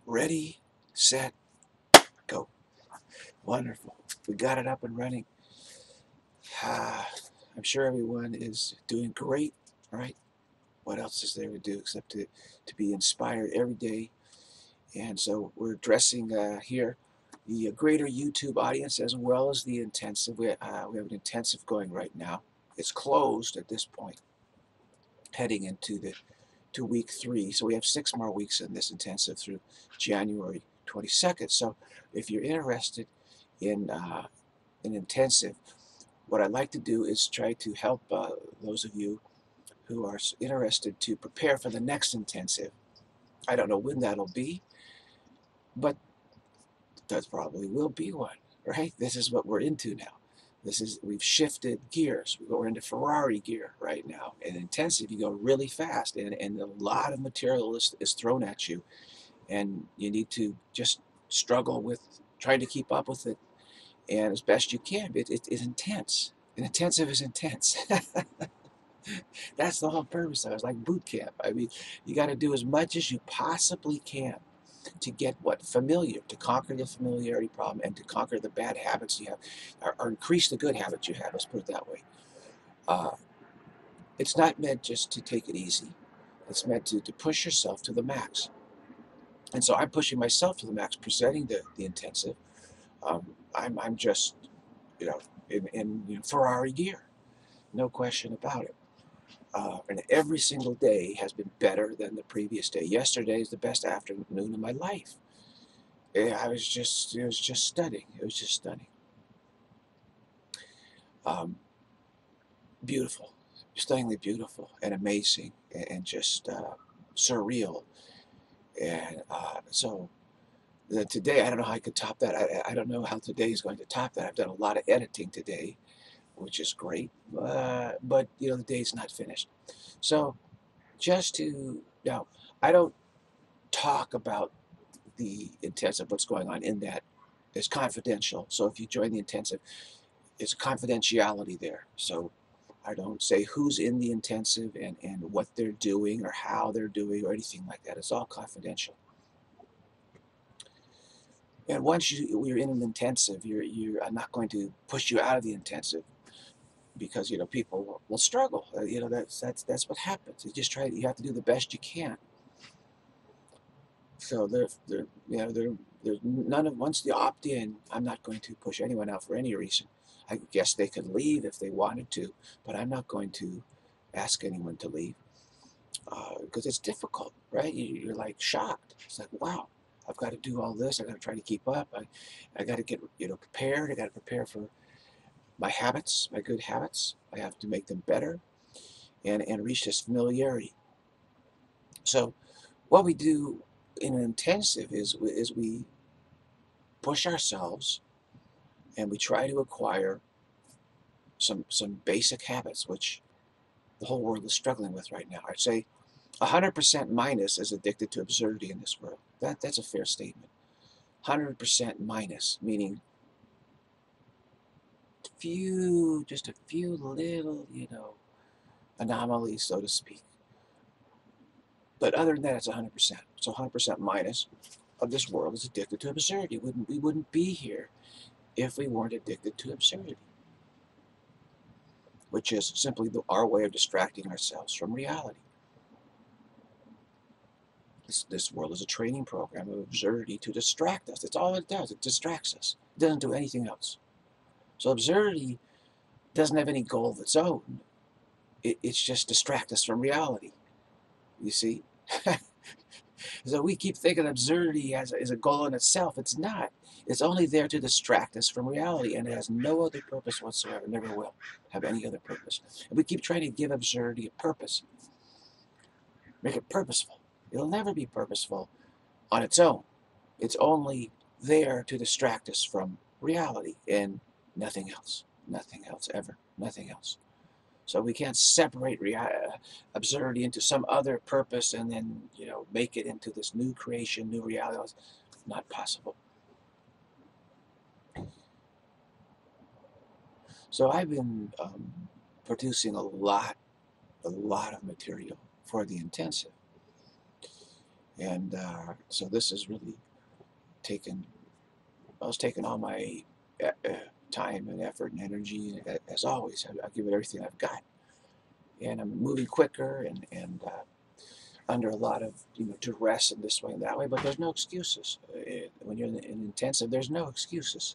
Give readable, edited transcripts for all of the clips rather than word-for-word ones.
Ready, set, go. Wonderful. We got it up and running. I'm sure everyone is doing great, right? What else is there to do except to be inspired every day? And so we're addressing here the greater YouTube audience as well as the intensive. We have an intensive going right now. It's closed at this point, heading into to week 3. So we have 6 more weeks in this intensive through January 22nd. So if you're interested in an intensive, what I'd like to do is try to help those of you who are interested to prepare for the next intensive. I don't know when that'll be, but there probably will be one, right? This is what we're into now. We've shifted gears. We're into Ferrari gear right now. In intensive, you go really fast, and a lot of material is thrown at you, and you need to just struggle with trying to keep up with it, and as best you can. It's intense. An intensive is intense. That's the whole purpose of it. It's like boot camp. I mean, you got to do as much as you possibly can to get what? Familiar, to conquer the familiarity problem and to conquer the bad habits you have, or increase the good habits you have, let's put it that way. It's not meant just to take it easy. It's meant to push yourself to the max. And so I'm pushing myself to the max, presenting the intensive. I'm just, in Ferrari gear, no question about it. And every single day has been better than the previous day. Yesterday is the best afternoon of my life. It was just stunning. It was just stunning. Beautiful, stunningly beautiful and amazing and just surreal. And so today, I don't know how I could top that. I don't know how today is going to top that. I've done a lot of editing today, which is great. But, the day's not finished. So just to, now, I don't talk about the intensive, what's going on in that. It's confidential. So if you join the intensive, it's confidentiality there. So I don't say who's in the intensive and what they're doing or how they're doing or anything like that. It's all confidential. And once you're in an intensive, I'm not going to push you out of the intensive because people will struggle. That's what happens. You have to do the best you can. So there's none of, once you opt in, I'm not going to push anyone out for any reason. I guess they could leave if they wanted to, but I'm not going to ask anyone to leave because it's difficult, right? You're like shocked. It's like, wow, I've got to do all this. I've got to try to keep up. I got to get prepared. I got to prepare for my habits, my good habits. I have to make them better and reach this familiarity. So what we do in an intensive is we push ourselves and we try to acquire some basic habits, which the whole world is struggling with right now. I'd say 100% minus is addicted to absurdity in this world. That's a fair statement. 100% minus, meaning just a few little, anomalies, so to speak. But other than that, it's 100%. So 100% minus of this world is addicted to absurdity. We wouldn't be here if we weren't addicted to absurdity, which is simply our way of distracting ourselves from reality. This world is a training program of absurdity to distract us. That's all it does. It distracts us. It doesn't do anything else. So absurdity doesn't have any goal of its own. It's just distract us from reality. You see? So we keep thinking absurdity as a goal in itself. It's not. It's only there to distract us from reality, and it has no other purpose whatsoever. Never will have any other purpose. And we keep trying to give absurdity a purpose. Make it purposeful. It'll never be purposeful on its own. It's only there to distract us from reality and nothing else. Nothing else, ever. Nothing else. So we can't separate absurdity into some other purpose and then, make it into this new creation, new reality. It's not possible. So I've been producing a lot of material for the intensive. And so this is really taken, I was taking all my time and effort and energy, as always. I give it everything I've got. And I'm moving quicker and under a lot of duress in this way and that way, but there's no excuses. When you're in intensive, there's no excuses.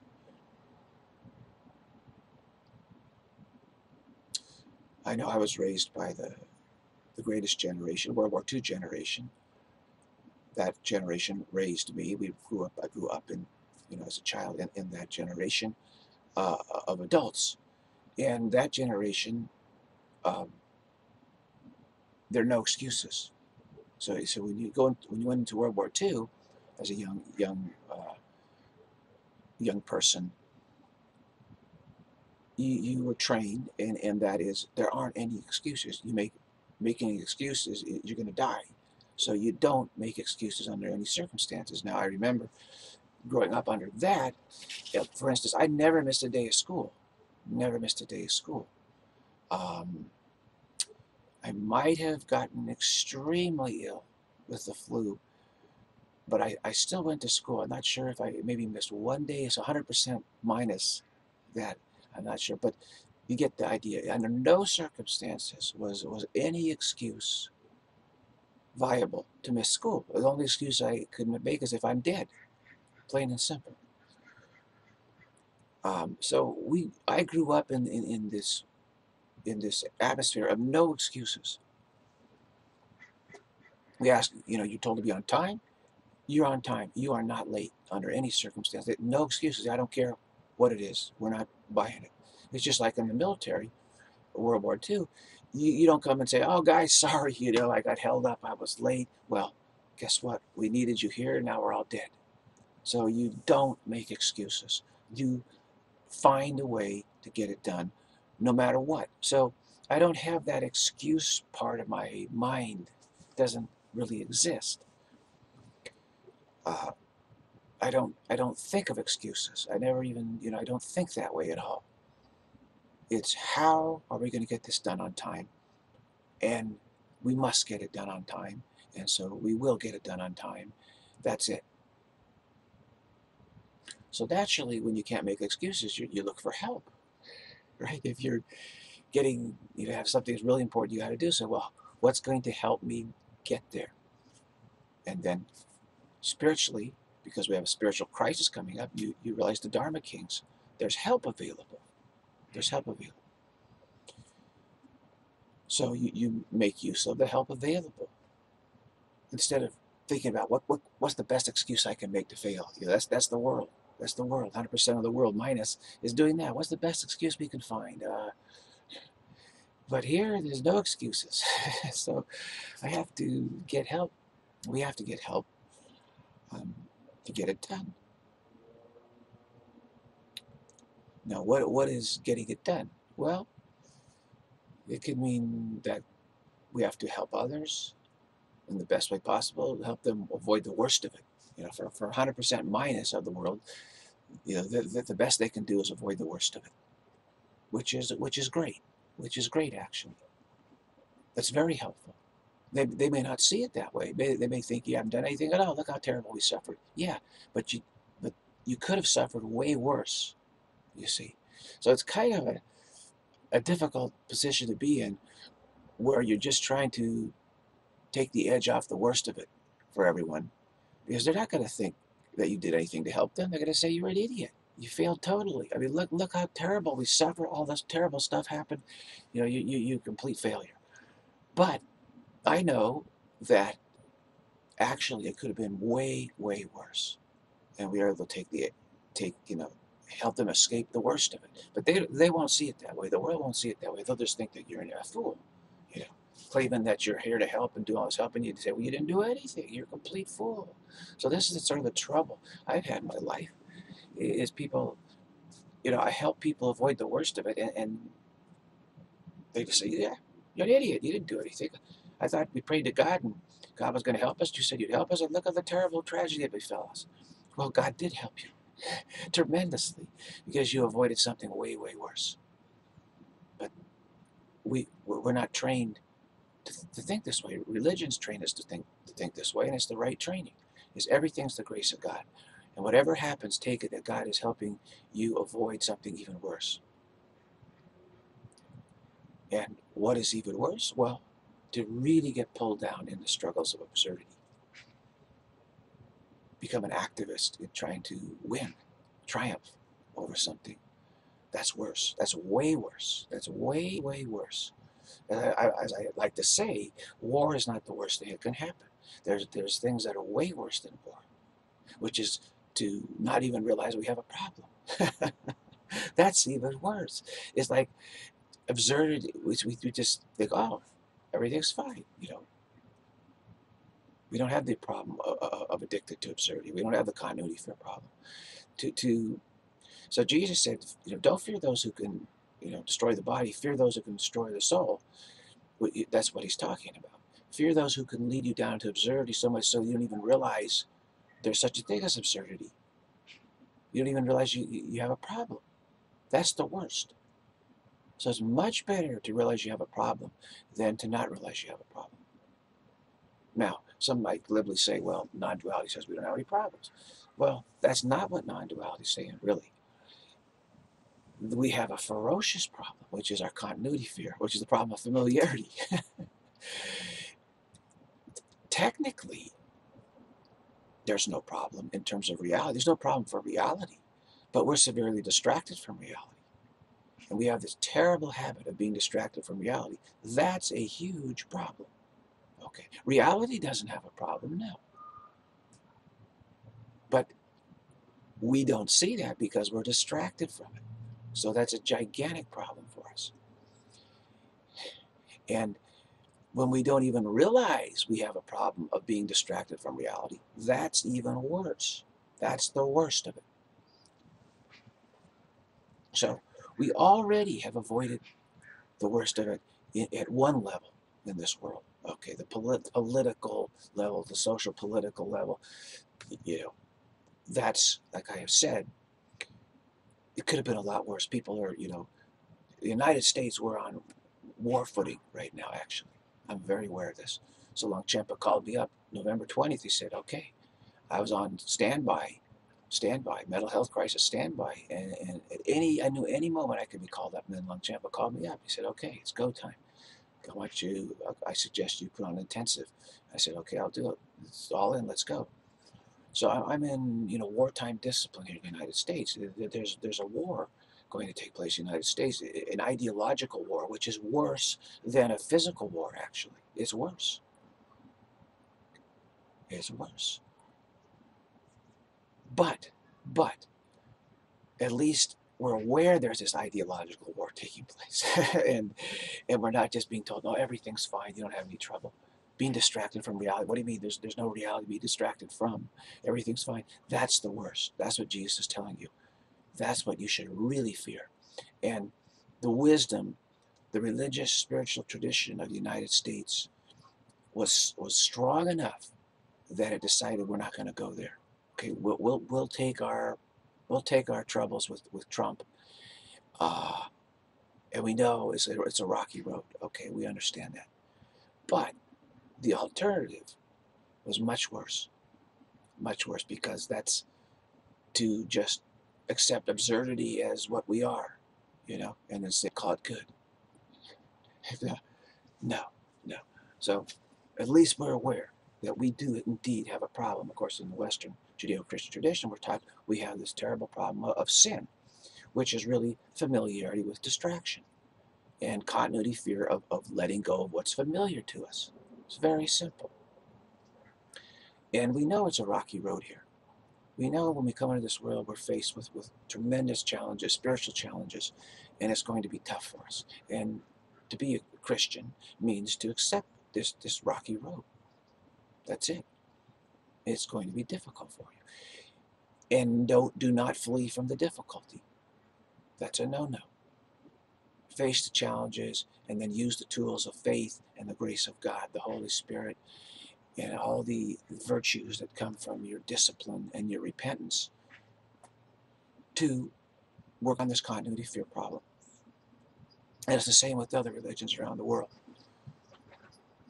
I know I was raised by the greatest generation, World War II generation. That generation raised me. I grew up in, as a child in that generation of adults. And that generation, um, there are no excuses. So when you went into World War II, as a young person, you were trained, and that is, there aren't any excuses. Making excuses, you're going to die. So you don't make excuses under any circumstances. Now, I remember growing up under that. For instance, I never missed a day of school. Never missed a day of school. Um, I might have gotten extremely ill with the flu, but I still went to school. I'm not sure if I maybe missed one day. It's 100% minus that. I'm not sure, but you get the idea. Under no circumstances was any excuse viable to miss school. The only excuse I could make is if I'm dead, plain and simple. So I grew up in this atmosphere of no excuses. We ask, you're told to be on time. You're on time. You are not late under any circumstance. No excuses. I don't care what it is. We're not buying it. It's just like in the military, World War II. You don't come and say, oh, guys, sorry, I got held up. I was late. Well, guess what? We needed you here. Now we're all dead. So you don't make excuses. You find a way to get it done no matter what. So I don't have that excuse part of my mind. It doesn't really exist. I don't think of excuses. I never even, I don't think that way at all. It's how are we going to get this done on time? And we must get it done on time. And so we will get it done on time. That's it. So naturally, when you can't make excuses, you look for help, right? If you're getting, have something that's really important you got to do, so, well, what's going to help me get there? And then spiritually, because we have a spiritual crisis coming up, you realize the Dharma Kings, there's help available. There's help available. So you make use of the help available instead of thinking about what's the best excuse I can make to fail. That's the world. That's the world. 100% of the world minus is doing that. What's the best excuse we can find? But here, there's no excuses. So I have to get help. We have to get help to get it done. Now, what is getting it done? Well, it could mean that we have to help others in the best way possible, help them avoid the worst of it. For 100% minus of the world, the best they can do is avoid the worst of it, which is great, actually. That's very helpful. They may not see it that way. They may think you haven't done anything at all. Look how terrible we suffered. Yeah, but you could have suffered way worse, you see. So it's kind of a difficult position to be in, where you're just trying to take the edge off the worst of it for everyone, because they're not going to think that you did anything to help them. They're going to say you're an idiot. You failed totally. I mean, look how terrible we suffer. All this terrible stuff happened. You complete failure. But I know that actually it could have been way, way worse, and we are able to help them escape the worst of it. But they won't see it that way. The world won't see it that way. They'll just think that you're a fool, claiming that you're here to help and do all this helping. You say, well, you didn't do anything. You're a complete fool. So this is sort of the trouble I've had in my life, is people, I help people avoid the worst of it, and they just say, yeah, you're an idiot. You didn't do anything. I thought we prayed to God, and God was going to help us. You said you'd help us, and look at the terrible tragedy that befell us. Well, God did help you tremendously, because you avoided something way, way worse. But we're not trained to think this way. Religions train us to think this way, and it's the right training. Is everything's the grace of God, and whatever happens, take it that God is helping you avoid something even worse. And what is even worse? Well, to really get pulled down in the struggles of absurdity, become an activist in trying to win, triumph over something. That's worse. That's way worse. That's way, way worse. As I like to say, war is not the worst thing that can happen. There's things that are way worse than war, which is to not even realize we have a problem. That's even worse. It's like absurdity. We just think, oh, everything's fine. We don't have the problem of addicted to absurdity. We don't have the continuity fear problem. So Jesus said, don't fear those who can, destroy the body. Fear those who can destroy the soul. That's what he's talking about. Fear those who can lead you down to absurdity so much so you don't even realize there's such a thing as absurdity. You don't even realize you have a problem. That's the worst. So it's much better to realize you have a problem than to not realize you have a problem. Now, some might glibly say, well, non-duality says we don't have any problems. Well, that's not what non-duality is saying, really. We have a ferocious problem, which is our continuity fear, which is the problem of familiarity. Technically, there's no problem in terms of reality. There's no problem for reality, but we're severely distracted from reality. And we have this terrible habit of being distracted from reality. That's a huge problem. Okay, reality doesn't have a problem, no. But we don't see that because we're distracted from it. So that's a gigantic problem for us. And when we don't even realize we have a problem of being distracted from reality, that's even worse. That's the worst of it. So we already have avoided the worst of it at one level in this world. Okay, the political level, the social political level, that's, like I have said, it could have been a lot worse. People are, the United States, we're on war footing right now, actually. I'm very aware of this. So Longchenpa called me up November 20th. He said, okay, I was on standby, mental health crisis standby. And I knew any moment I could be called up. And then Longchenpa called me up. He said, okay, it's go time. I suggest you put on intensive. I said, okay, I'll do it. It's all in, let's go. So I'm in, wartime discipline here in the United States. There's a war going to take place in the United States, an ideological war, which is worse than a physical war, actually. It's worse. It's worse. But, at least we're aware there's this ideological war taking place. and we're not just being told, no, everything's fine, you don't have any trouble. Being distracted from reality. What do you mean? There's no reality to be distracted from. Everything's fine. That's the worst. That's what Jesus is telling you. That's what you should really fear. And the wisdom, the religious, spiritual tradition of the United States was strong enough that it decided we're not going to go there. Okay, we'll take our troubles with Trump, and we know it's a rocky road. Okay, we understand that, but the alternative was much worse, because that's to just accept absurdity as what we are, and then say, call it good. No. So at least we're aware that we do indeed have a problem. Of course, in the Western Judeo-Christian tradition, we're taught we have this terrible problem of sin, which is really familiarity with distraction and continuity fear of letting go of what's familiar to us. It's very simple. And we know it's a rocky road here. We know when we come into this world, we're faced with tremendous challenges, spiritual challenges, and it's going to be tough for us. And to be a Christian means to accept this rocky road. That's it. It's going to be difficult for you. And do not flee from the difficulty. That's a no-no. Face the challenges and then use the tools of faith and the grace of God, the Holy Spirit, and all the virtues that come from your discipline and your repentance to work on this continuity fear problem. And it's the same with other religions around the world.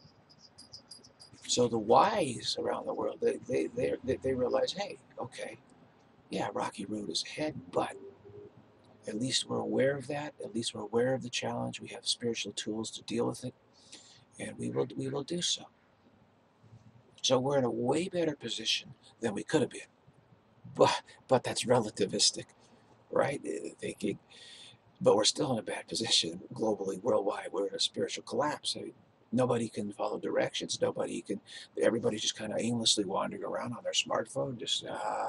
So the wise around the world, they realize, hey, okay, yeah, rocky road is ahead, but at least we're aware of that. At least we're aware of the challenge. We have spiritual tools to deal with it, and we will do so. So we're in a way better position than we could have been. But that's relativistic, right? Thinking, but we're still in a bad position globally, worldwide. We're in a spiritual collapse. I mean, nobody can follow directions. Nobody can. Everybody's just kind of aimlessly wandering around on their smartphone, just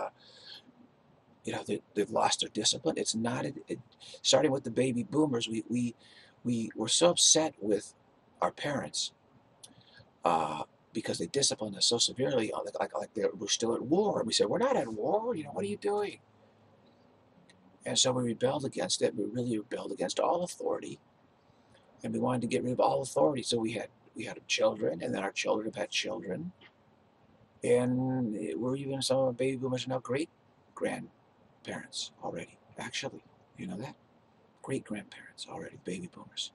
they've lost their discipline. It's not starting with the baby boomers. We were so upset with our parents because they disciplined us so severely, like we're still at war. And we said, we're not at war. What are you doing? And so we rebelled against it. We really rebelled against all authority, and we wanted to get rid of all authority. So we had children, and then our children have had children, and we're even some of our baby boomers are now great grandparents already. Actually, you know that great grandparents already, baby boomers.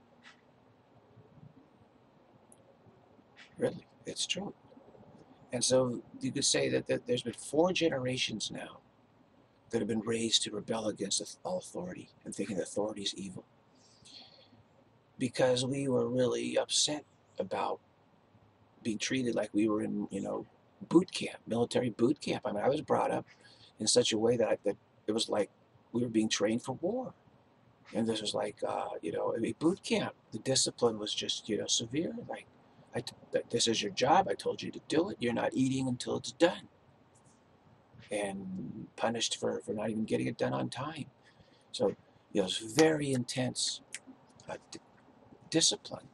Really, it's true. And so you could say that there's been 4 generations now that have been raised to rebel against all authority and thinking that authority is evil, because we were really upset about being treated like we were in, boot camp, military boot camp. I mean, I was brought up in such a way that it was like we were being trained for war. And this was like, a boot camp. The discipline was just, severe. Like, this is your job. I told you to do it. You're not eating until it's done. And punished for not even getting it done on time. So, it's very intense discipline.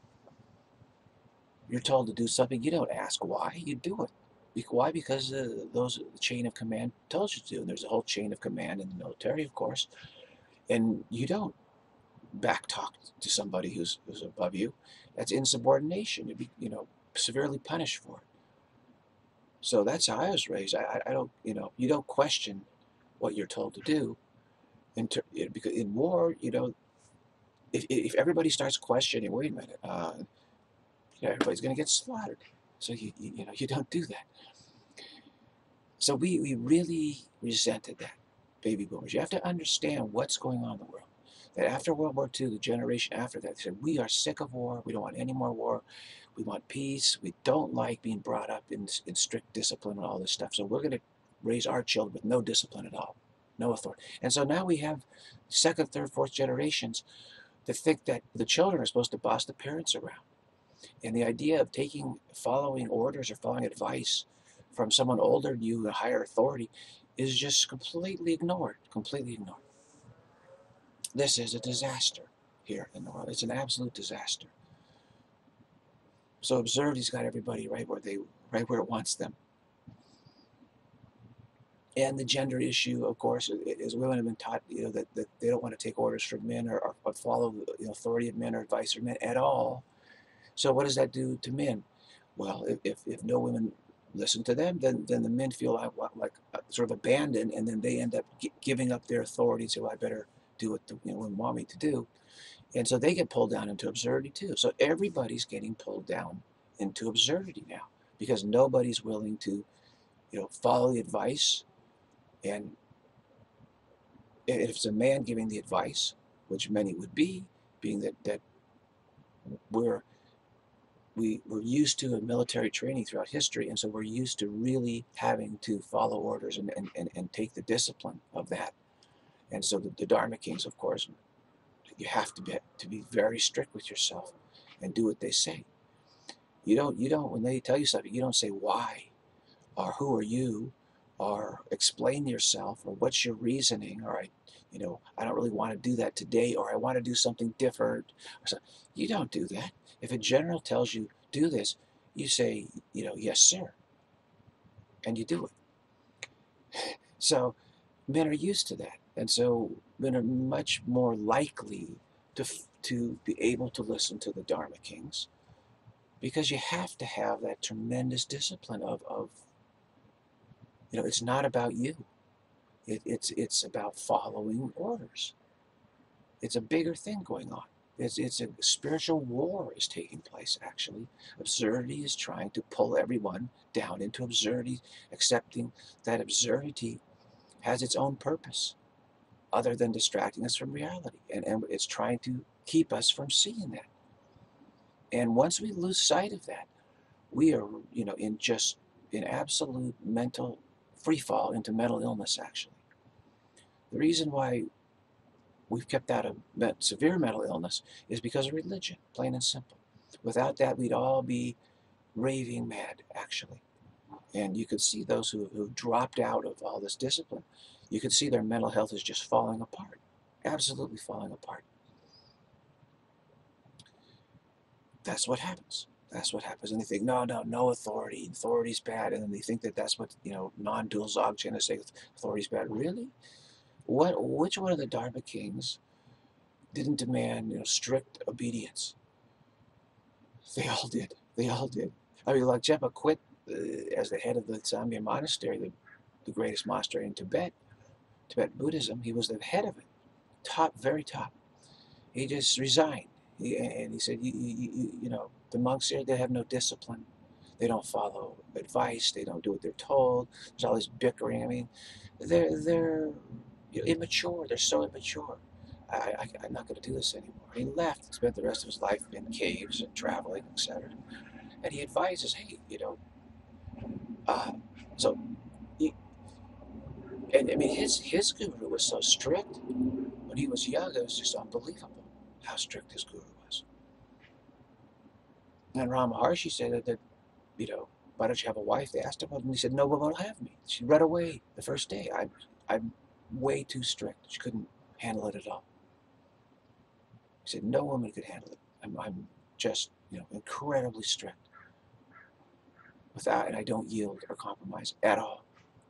You're told to do something, you don't ask why, you do it. Why? Because the chain of command tells you to. And there's a whole chain of command in the military, of course. And you don't back talk to somebody who's above you. That's insubordination. You'd be, severely punished for it. So that's how I was raised. I don't, you don't question what you're told to do. Because in war, if everybody starts questioning, wait a minute, everybody's going to get slaughtered. So you don't do that. So we really resented that, baby boomers. You have to understand what's going on in the world. That after World War II, the generation after that, they said, we are sick of war. We don't want any more war. We want peace. We don't like being brought up in strict discipline and all this stuff. So we're going to raise our children with no discipline at all, no authority. And so now we have second, third, fourth generations that think that the children are supposed to boss the parents around. And the idea of following orders or following advice from someone older than you, a higher authority, is just completely ignored, completely ignored. This is a disaster here in the world. It's an absolute disaster. So absurdity's got everybody right where it wants them. And the gender issue, of course, is women have been taught, that they don't want to take orders from men or follow the authority of men or advice from men at all. So what does that do to men? Well, if no women listen to them, then the men feel like sort of abandoned, and then they end up giving up their authority. So I better do what the women want me to do, and so they get pulled down into absurdity too. So everybody's getting pulled down into absurdity now because nobody's willing to, follow the advice. And if it's a man giving the advice, which many would be, being that we're used to a military training throughout history, and so we're used to really having to follow orders and take the discipline of that. And so the Dharma Kings, of course, you have to be very strict with yourself and do what they say. You don't when they tell you something, you don't say why or who are you or explain yourself or what's your reasoning, or I don't really want to do that today, or I want to do something different. You don't do that. If a general tells you do this, you say, yes, sir, and you do it. So men are used to that, and so men are much more likely to be able to listen to the Dharma Kings, because you have to have that tremendous discipline of it's not about you. It's about following orders. It's a bigger thing going on. It's a spiritual war is taking place, actually. Absurdity is trying to pull everyone down into absurdity, accepting that absurdity has its own purpose other than distracting us from reality. And it's trying to keep us from seeing that. And once we lose sight of that, we are, in absolute mental free fall into mental illness, actually. The reason why we've kept out of severe mental illness is because of religion, plain and simple. Without that, we'd all be raving mad, actually. And you could see those who dropped out of all this discipline. You could see their mental health is just falling apart, absolutely falling apart. That's what happens. That's what happens. And they think, no authority. Authority's bad. And then they think that that's what, non-dual Dzogchen say, authority's bad. Really? Which one of the Dharma kings didn't demand, strict obedience? They all did. They all did. I mean, like Jepa quit as the head of the Zambia monastery, the greatest monastery in Tibet Buddhism. He was the head of it, top, very top. He just resigned. And he said, the monks here, they have no discipline. They don't follow advice. They don't do what they're told. There's all this bickering. I mean, they're immature. They're so immature. I'm not going to do this anymore. He left, spent the rest of his life in caves and traveling, etc. And he advises, hey, so, he, and I mean, his guru was so strict. When he was young, it was just unbelievable how strict his guru was. And Rama Maharshi said that why don't you have a wife? They asked him, and he said, no one will have me. She ran away the first day. I'm way too strict. She couldn't handle it at all. He said, no woman could handle it. I'm just, incredibly strict. And I don't yield or compromise at all.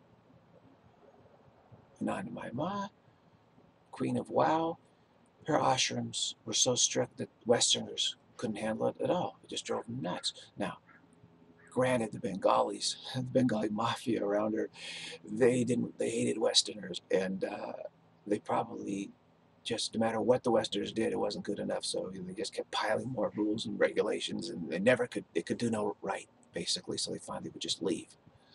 And my ma, Queen of Wow, her ashrams were so strict that Westerners couldn't handle it at all. It just drove them nuts. Now, granted, the Bengalis, the Bengali mafia around her, they hated Westerners, and they probably just, no matter what the Westerners did, it wasn't good enough. So they just kept piling more rules and regulations, and they could do no right, basically. So they finally would just leave.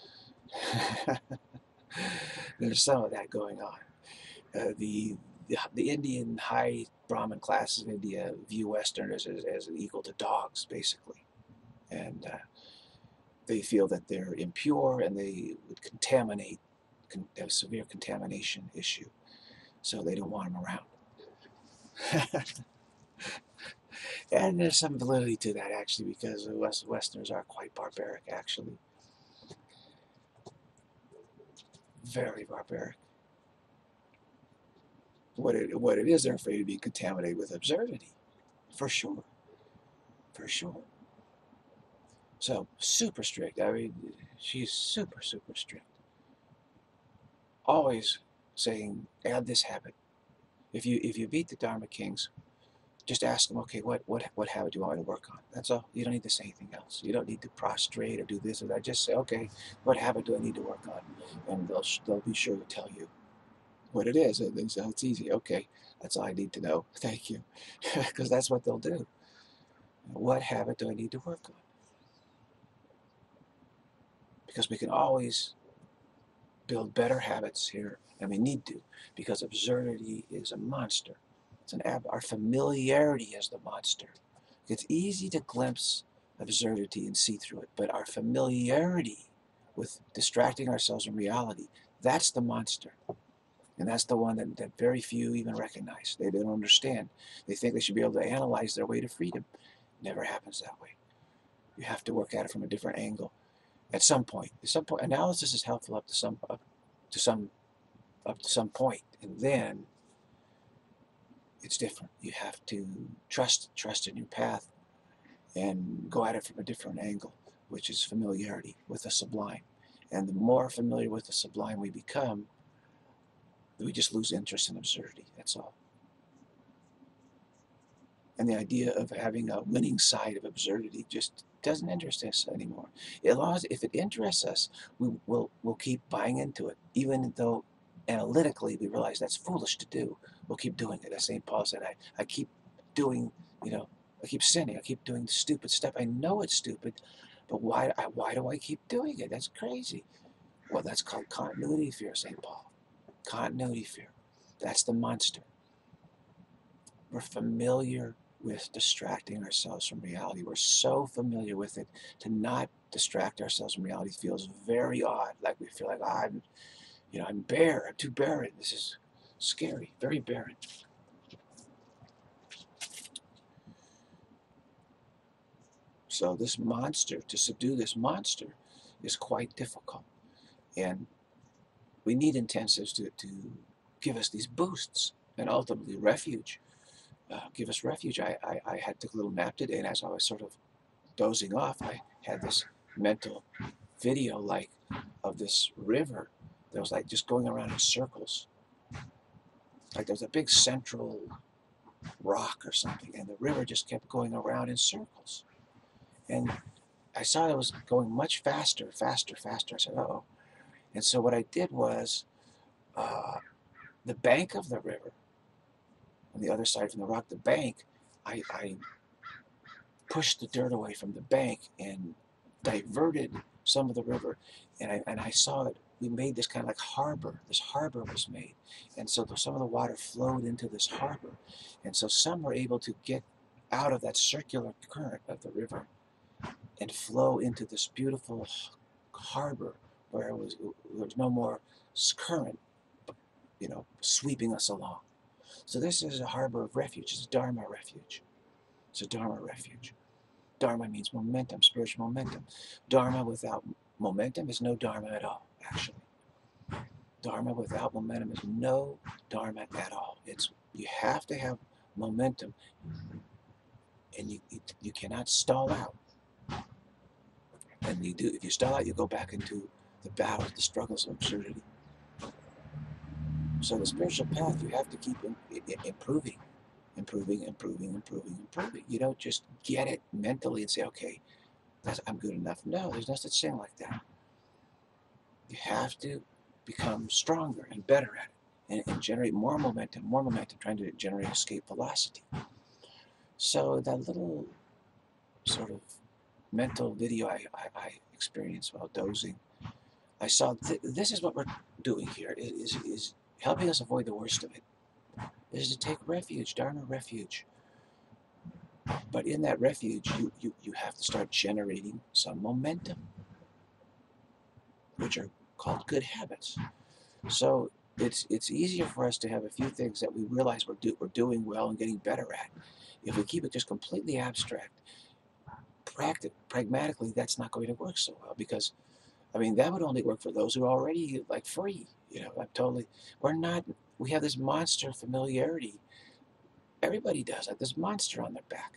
There's some of that going on. The Indian high Brahmin classes of India view Westerners as equal to dogs, basically, and they feel that they're impure and they would contaminate, have a severe contamination issue, so they don't want them around. And there's some validity to that, actually, because Westerners are quite barbaric, actually. Very barbaric. What it is, they're afraid of being contaminated with absurdity, for sure, for sure. So super strict. I mean, she's super strict. Always saying, add this habit. If you beat the Dharma kings, just ask them, okay, what habit do you want me to work on? That's all. You don't need to say anything else. You don't need to prostrate or do this or that. Just say, okay, what habit do I need to work on? And they'll be sure to tell you what it is. And so it's easy. Okay, that's all I need to know. Thank you. Because that's what they'll do. What habit do I need to work on? Because we can always build better habits here, and we need to, because absurdity is a monster. Our familiarity is the monster. It's easy to glimpse absurdity and see through it, but our familiarity with distracting ourselves from reality, that's the monster. And that's the one that very few even recognize. They don't understand. They think they should be able to analyze their way to freedom. It never happens that way. You have to work at it from a different angle. At some point, analysis is helpful up to some point, and then it's different. You have to trust in your path and go at it from a different angle, which is familiarity with the sublime. And the more familiar with the sublime we become, we just lose interest in absurdity. That's all. And the idea of having a winning side of absurdity just doesn't interest us anymore. If it interests us, we'll keep buying into it, even though analytically we realize that's foolish to do. We'll keep doing it. As St. Paul said, I keep doing, I keep sinning. I keep doing stupid stuff. I know it's stupid, but why do I keep doing it? That's crazy. Well, that's called continuity fear, St. Paul. Continuity fear. That's the monster. We're familiar with distracting ourselves from reality. We're so familiar with it. To not distract ourselves from reality feels very odd. Like we feel like, I'm bare. I'm too barren. This is scary. Very barren. So this monster, to subdue this monster, is quite difficult. And we need intensives to give us these boosts and ultimately refuge. Give us refuge. I had took a little nap today, and as I was sort of dozing off, I had this mental video of this river that was like just going around in circles. Like there was a big central rock or something, and the river just kept going around in circles. And I saw it was going much faster, faster, faster. I said, uh-oh. And so what I did was, the bank of the river, on the other side from the rock, the bank, I pushed the dirt away from the bank and diverted some of the river. And I saw it, we made this kind of like harbor. This harbor was made. And so some of the water flowed into this harbor. And so some were able to get out of that circular current of the river and flow into this beautiful harbor where there was no more current, sweeping us along. So this is a harbor of refuge. It's a Dharma refuge. It's a Dharma refuge. Dharma means momentum, spiritual momentum. Dharma without momentum is no Dharma at all, actually. Dharma without momentum is no Dharma at all. You have to have momentum, and you cannot stall out. And if you stall out, you go back into the battles, the struggles of absurdity. So the spiritual path, you have to keep improving. You don't just get it mentally and say, okay, I'm good enough. No, there's no such thing like that. You have to become stronger and better at it and generate more momentum, trying to generate escape velocity. So that little sort of mental video I experienced while dozing, I saw this is what we're doing here, is helping us avoid the worst of it. Is to take refuge, Dharma refuge. But in that refuge, you have to start generating some momentum, which are called good habits. So it's easier for us to have a few things that we realize we're doing well and getting better at. If we keep it just completely abstract, pragmatically, that's not going to work so well, because that would only work for those who are already free. We have this monster familiarity. Everybody does, like this monster on their back.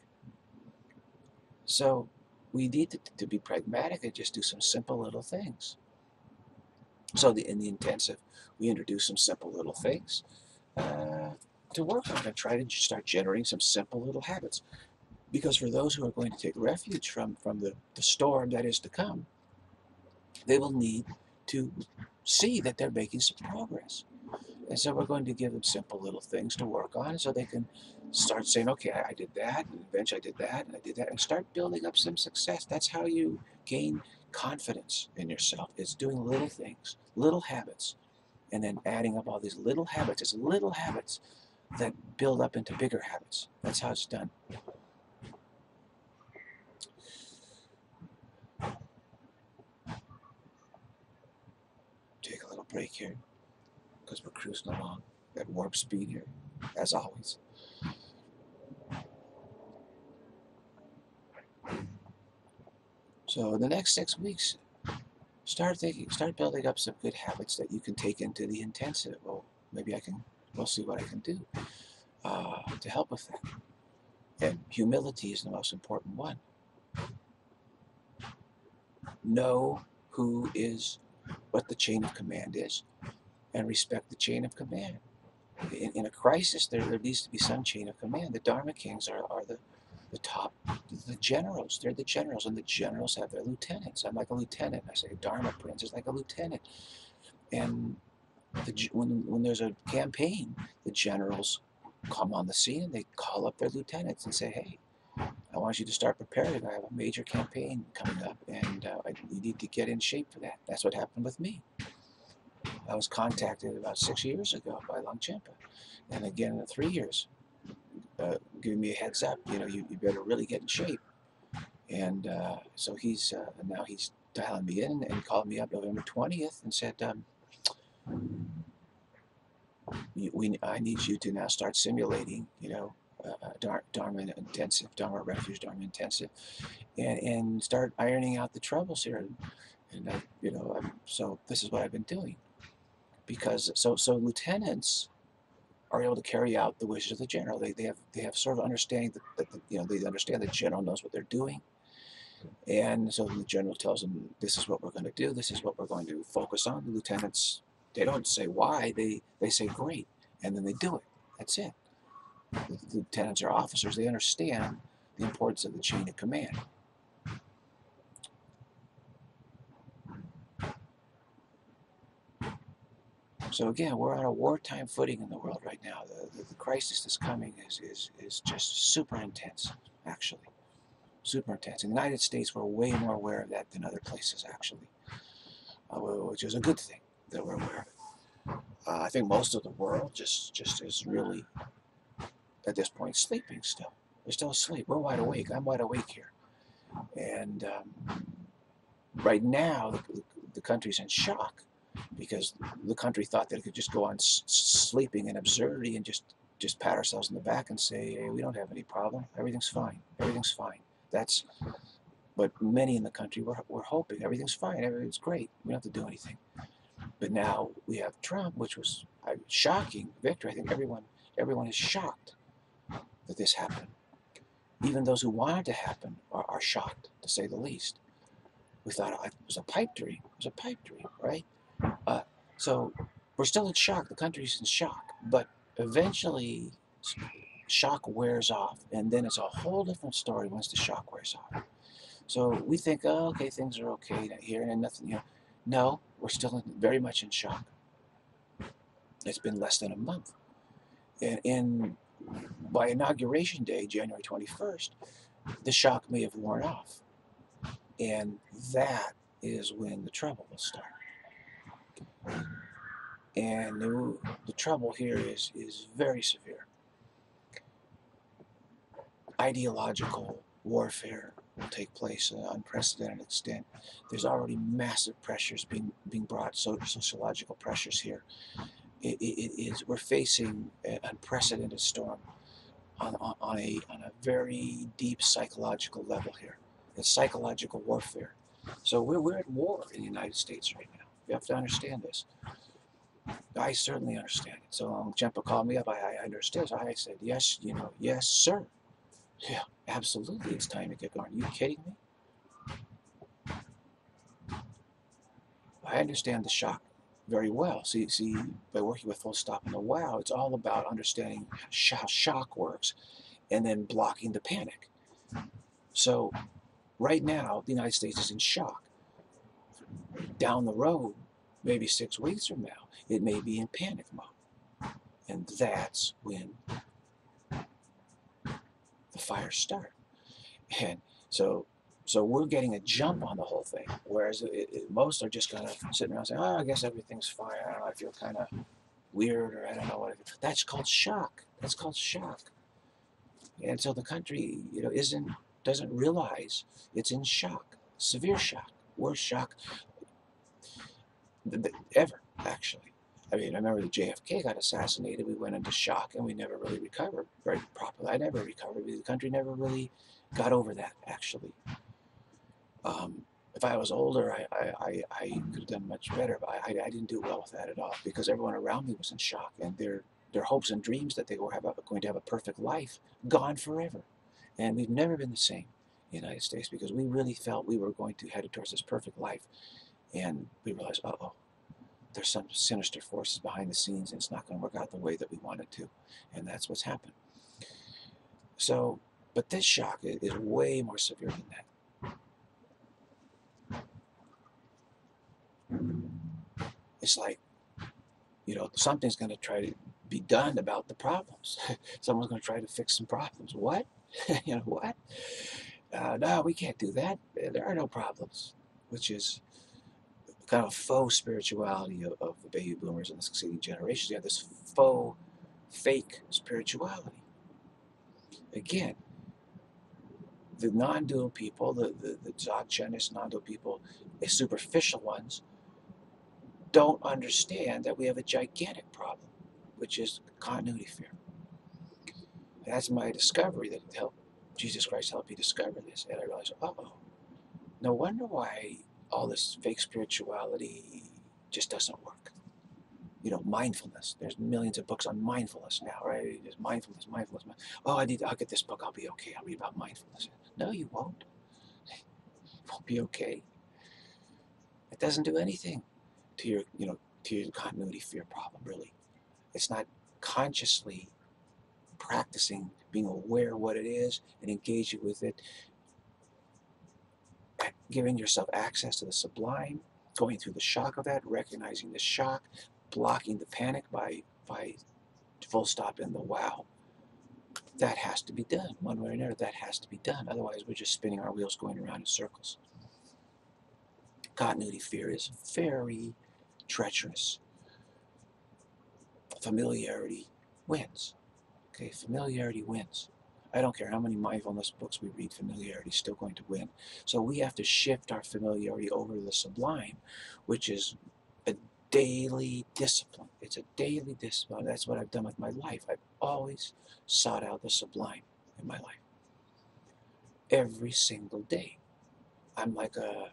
So we need to be pragmatic and just do some simple little things. So in the intensive, we introduce some simple little things to work on and try to start generating some simple little habits. Because for those who are going to take refuge from the storm that is to come, they will need to see that they're making some progress. And so we're going to give them simple little things to work on so they can start saying, okay, I did that, and eventually I did that, and I did that, and start building up some success. That's how you gain confidence in yourself. It's doing little things, little habits, and then adding up all these little habits. It's little habits that build up into bigger habits. That's how it's done. Take a little break here, because we're cruising along at warp speed here, as always. So in the next 6 weeks, start building up some good habits that you can take into the intensive. Well, maybe we'll see what I can do to help with that. And humility is the most important one. Know what the chain of command is, and respect the chain of command. In a crisis, there needs to be some chain of command. The Dharma Kings are the top, the generals. They're the generals, and the generals have their lieutenants. I'm like a lieutenant. I say Dharma Prince is like a lieutenant. And when there's a campaign, the generals come on the scene and they call up their lieutenants and say, hey, I want you to start preparing. I have a major campaign coming up, and you need to get in shape for that. That's what happened with me. I was contacted about 6 years ago by Longchenpa, and again in 3 years, giving me a heads up. You better really get in shape. And so now he's dialing me in and called me up November 20th and said, I need you to now start simulating, Dharma Intensive, Dharma Refuge, Dharma Intensive, and start ironing out the troubles here. And so this is what I've been doing, because so lieutenants are able to carry out the wishes of the general. They have sort of understanding that they understand the general knows what they're doing, and so the general tells them, this is what we're going to do, this is what we're going to focus on. The lieutenants, they don't say why, they say great, and then they do it. That's it. The lieutenants are officers. They understand the importance of the chain of command. So again, we're on a wartime footing in the world right now. The crisis that's coming is just super intense, actually. Super intense. In the United States, we're way more aware of that than other places, actually, which is a good thing that we're aware of it. I think most of the world just is really, at this point, sleeping still. They're still asleep. We're wide awake. I'm wide awake here. And right now, the country's in shock, because the country thought that it could just go on sleeping in absurdity and just pat ourselves in the back and say, hey, we don't have any problem. Everything's fine. Everything's fine. That's what many in the country were hoping. Everything's fine. Everything's great. We don't have to do anything. But now we have Trump, which was a shocking victory. I think everyone is shocked that this happened. Even those who want it to happen are shocked, to say the least. We thought it was a pipe dream. It was a pipe dream, right? So we're still in shock. The country's in shock. But eventually, shock wears off, and then it's a whole different story once the shock wears off. So we think, oh, okay, things are okay here, and nothing. No, we're still very much in shock. It's been less than a month, and by Inauguration Day, January 21st, the shock may have worn off, and that is when the trouble will start. And the trouble here is very severe. Ideological warfare will take place at an unprecedented extent. There's already massive pressures being brought, sociological pressures here. We're facing an unprecedented storm on a very deep psychological level here. It's psychological warfare. So we're at war in the United States right now. You have to understand this. I certainly understand it. So Longchenpa called me up. I understood. So I said, yes, yes, sir. Yeah, absolutely. It's time to get going. Are you kidding me? I understand the shock very well. See, by working with Full Stop and the Wow, it's all about understanding how shock works and then blocking the panic. So right now, the United States is in shock. Down the road, maybe 6 weeks from now, it may be in panic mode. And that's when the fires start. And so we're getting a jump on the whole thing, whereas most are just kind of sitting around saying, oh, I guess everything's fine. I don't know, I feel kind of weird, or I don't know what. That's called shock. That's called shock. And so the country, doesn't realize it's in shock, severe shock, worst shock ever, actually. I mean, I remember the JFK got assassinated. We went into shock, and we never really recovered very properly. I never recovered. The country never really got over that, actually. If I was older, I could have done much better, but I didn't do well with that at all, because everyone around me was in shock, and their hopes and dreams that they were going to have a perfect life gone forever. And we've never been the same in the United States, because we really felt we were going to head towards this perfect life, and we realized, uh-oh, there's some sinister forces behind the scenes, and it's not going to work out the way that we want it to. And that's what's happened. So, but this shock is way more severe than that. It's like, something's going to try to be done about the problems. Someone's going to try to fix some problems. What? You know what? No, we can't do that. There are no problems, which is kind of faux spirituality of the baby boomers and the succeeding generations. You have this faux, fake spirituality. Again, the non-dual people, the Dzogchenist non-dual people, the superficial ones, don't understand that we have a gigantic problem, which is continuity fear. And that's my discovery that helped Jesus Christ helped me discover this. And I realized, oh, no wonder why all this fake spirituality just doesn't work. You know, mindfulness. There's millions of books on mindfulness now, right? There's mindfulness. Oh, I'll get this book. I'll be okay. I'll read about mindfulness. No, you won't. You won't be okay. It doesn't do anything to your, to your continuity fear problem, really. It's not consciously practicing being aware of what it is and engaging with it, giving yourself access to the sublime, going through the shock of that, recognizing the shock, blocking the panic by full stop in the wow. That has to be done. One way or another, that has to be done. Otherwise, we're just spinning our wheels going around in circles. Continuity fear is very treacherous. Familiarity wins. Okay, familiarity wins. I don't care how many mindfulness books we read, familiarity is still going to win. So we have to shift our familiarity over to the sublime, which is a daily discipline. It's a daily discipline. That's what I've done with my life. I've always sought out the sublime in my life. Every single day. I'm like a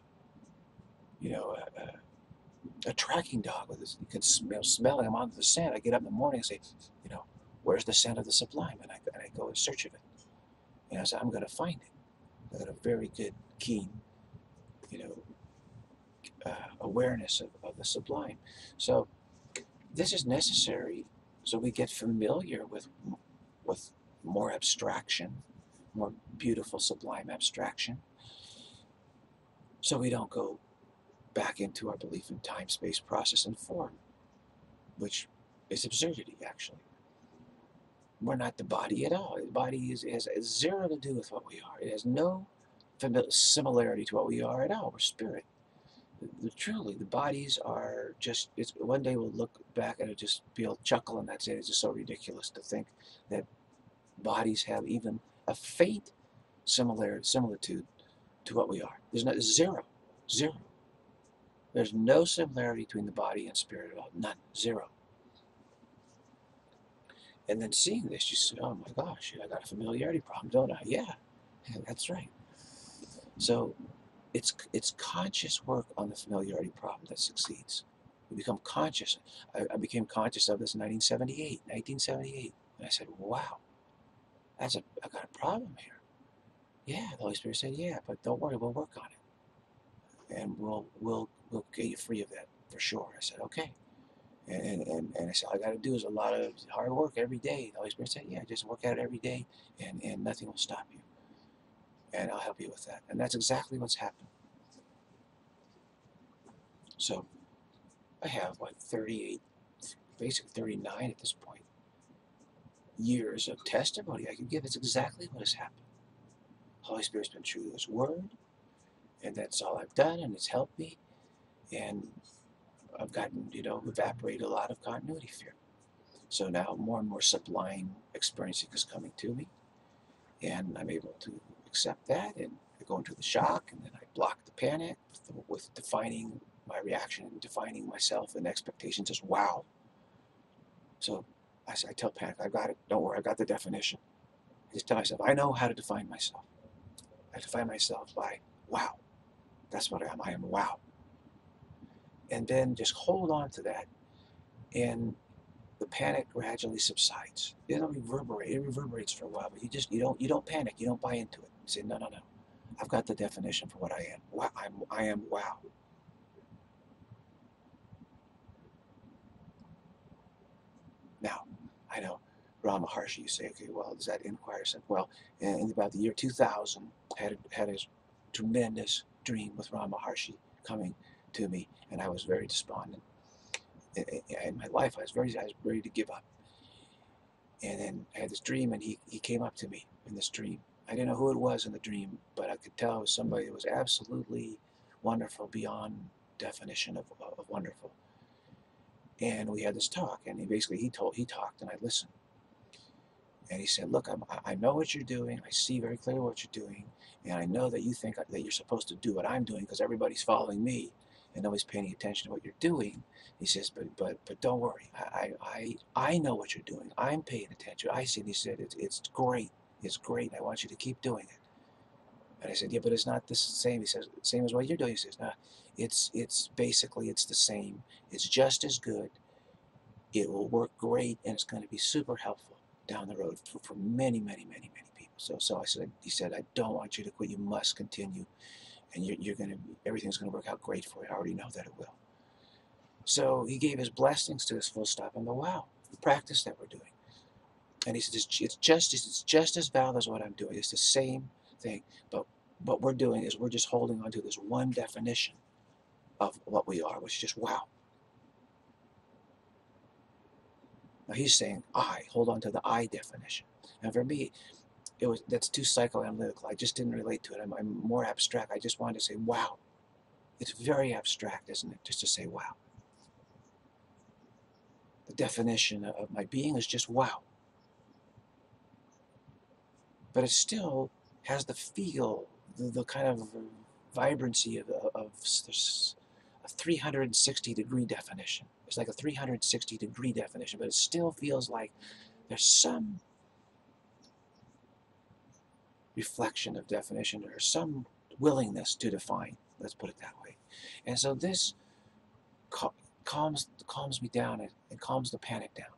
tracking dog with this. You can smell him onto the scent. I get up in the morning and say, where's the scent of the sublime? And I go in search of it. And I say, I'm going to find it. I've got a very good, keen, awareness of the sublime. So this is necessary so we get familiar with more abstraction, more beautiful, sublime abstraction, so we don't go back into our belief in time, space, process, and form, which is absurdity, actually. We're not the body at all. The body has zero to do with what we are. It has no similarity to what we are at all. We're spirit. Truly, the bodies are just, one day we'll look back and it'll just be a chuckle, and that's it. It's just so ridiculous to think that bodies have even a faint similitude to what we are. There's not zero. There's no similarity between the body and spirit at all. None. Zero. And then seeing this, you say, oh my gosh, I got a familiarity problem, don't I? Yeah, that's right. So it's conscious work on the familiarity problem that succeeds. We become conscious. I became conscious of this in 1978. And I said, wow, I got a problem here. Yeah, the Holy Spirit said, yeah, but don't worry, we'll work on it. And we'll get you free of that for sure. I said, okay. And I said, all I got to do is a lot of hard work every day. The Holy Spirit said, yeah, just work at it every day, and nothing will stop you. And I'll help you with that. And that's exactly what's happened. So I have, 38, basically 39 at this point, years of testimony I can give. It's exactly what has happened. The Holy Spirit's been true to His Word, and that's all I've done, and it's helped me. And I've gotten, evaporated a lot of continuity fear. So now more and more sublime experiencing is coming to me, and I'm able to accept that, and I go into the shock, and then I block the panic with defining my reaction and defining myself and expectations as wow. So I tell panic, I got it, don't worry, I got the definition. I just tell myself, I know how to define myself. I define myself by wow. That's what I am wow. And then just hold on to that, and the panic gradually subsides. It'll reverberate. It reverberates for a while, but you don't panic. You don't buy into it. You say, no. I've got the definition for what I am. Wow, I am wow. Now, I know Rama Maharshi, you say, okay, well, does that inquire? Well, in about the year 2000, had a tremendous dream with Rama Maharshi coming to me, and I was very despondent. In my life, I was ready to give up. And then I had this dream, and he came up to me in this dream. I didn't know who it was in the dream, but I could tell it was somebody that was absolutely wonderful, beyond definition of wonderful. And we had this talk, and he talked, and I listened. And he said, look, I know what you're doing. I see very clearly what you're doing. And I know that you think that you're supposed to do what I'm doing because everybody's following me and nobody's paying attention to what you're doing. He says, but don't worry. I know what you're doing. I'm paying attention. I see. And he said, it's great. It's great. I want you to keep doing it. And I said, yeah, but it's not the same. He says, same as what you're doing. He says, no, it's basically, it's the same. It's just as good. It will work great, and it's going to be super helpful down the road for many, many, many, many people. So he said, I don't want you to quit. You must continue, and you're going to, everything's going to work out great for you. I already know that it will. So he gave his blessings to us, full stop. And wow, the practice that we're doing. And he said, it's just as valid as what I'm doing. It's the same thing. But what we're doing is we're just holding on to this one definition of what we are, which is just wow. Now he's saying I, hold on to the I definition. And for me, that's too psychoanalytical. I just didn't relate to it. I'm more abstract. I just wanted to say wow. It's very abstract, isn't it? Just to say wow. The definition of my being is just wow. But it still has the feel, the kind of vibrancy of a 360-degree definition. It's like a 360-degree definition, but it still feels like there's some reflection of definition or some willingness to define. Let's put it that way. And so this calms me down and calms the panic down.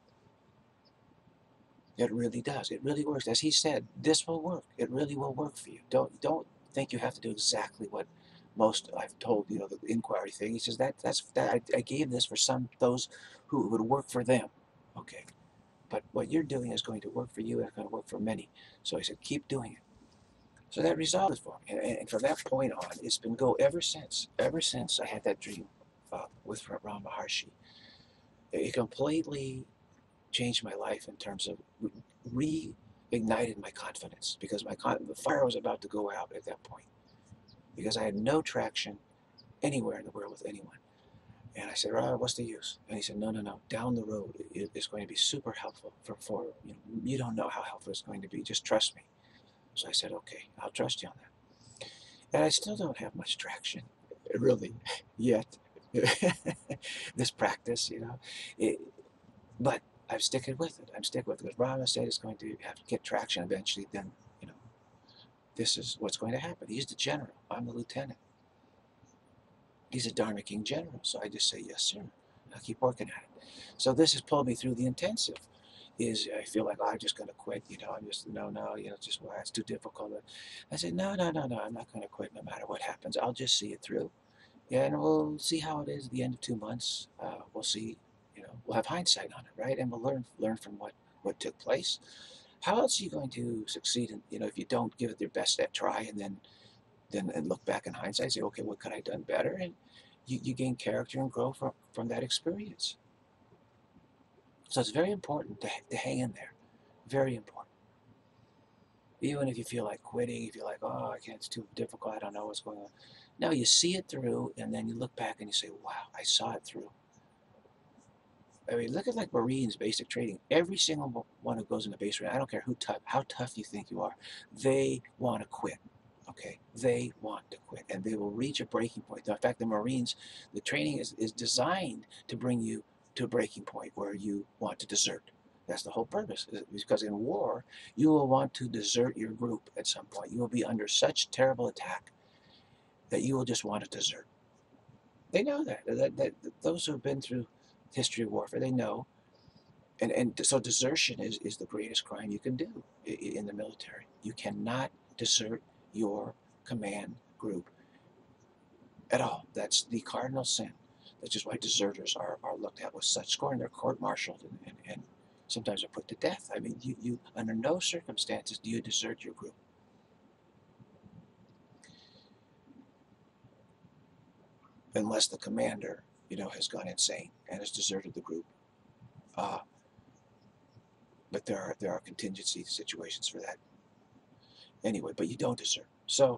It really does. It really works. As he said, this will work. It really will work for you. Don't think you have to do exactly what most I've told, the inquiry thing. He says I gave this for those who it would work for them. Okay. But what you're doing is going to work for you and it's going to work for many. So he said, keep doing it. So that resolved it for me. And from that point on, it's been go ever since. Ever since I had that dream with Ram Maharshi. It completely changed my life in terms of reignited my confidence, because the fire was about to go out at that point, because I had no traction anywhere in the world with anyone. And I said, what's the use? And he said, no, down the road it's going to be super helpful for you don't know how helpful it's going to be. Just trust me. So I said, okay, I'll trust you on that. And I still don't have much traction, really, yet. This practice, but I'm sticking with it. I'm sticking with it. Because Rama said it's going to have to get traction eventually. Then, this is what's going to happen. He's the general. I'm the lieutenant. He's a Dharma King general. So I just say, yes, sir. I'll keep working at it. So this has pulled me through the intensive. I feel like, I'm just going to quit. I'm just, no, just, it's too difficult. I said, no, I'm not going to quit no matter what happens. I'll just see it through. Yeah, and we'll see how it is at the end of 2 months. We'll see. We'll have hindsight on it, right? And we'll learn from what took place. How else are you going to succeed if you don't give it your best at try and then look back in hindsight and say, okay, what could I have done better? And you gain character and grow from that experience. So it's very important to hang in there. Very important. Even if you feel like quitting, if you're like, oh, I can't, it's too difficult, I don't know what's going on. No, you see it through, and then you look back and you say, wow, I saw it through. I mean, look at like Marines, basic training. Every single one who goes into basic training, I don't care how tough you think you are, they want to quit. Okay, they want to quit, and they will reach a breaking point. Now, in fact, the Marines, the training is designed to bring you to a breaking point where you want to desert. That's the whole purpose. Because in war, you will want to desert your group at some point. You will be under such terrible attack that you will just want to desert. They know that those who have been through history of warfare, they know. And so desertion is the greatest crime you can do in the military. You cannot desert your command group at all. That's the cardinal sin. That's just why deserters are looked at with such scorn. They're court-martialed and sometimes they're put to death. I mean, you under no circumstances do you desert your group. Unless the commander, has gone insane and has deserted the group. But there are contingency situations for that. Anyway, but you don't desert. So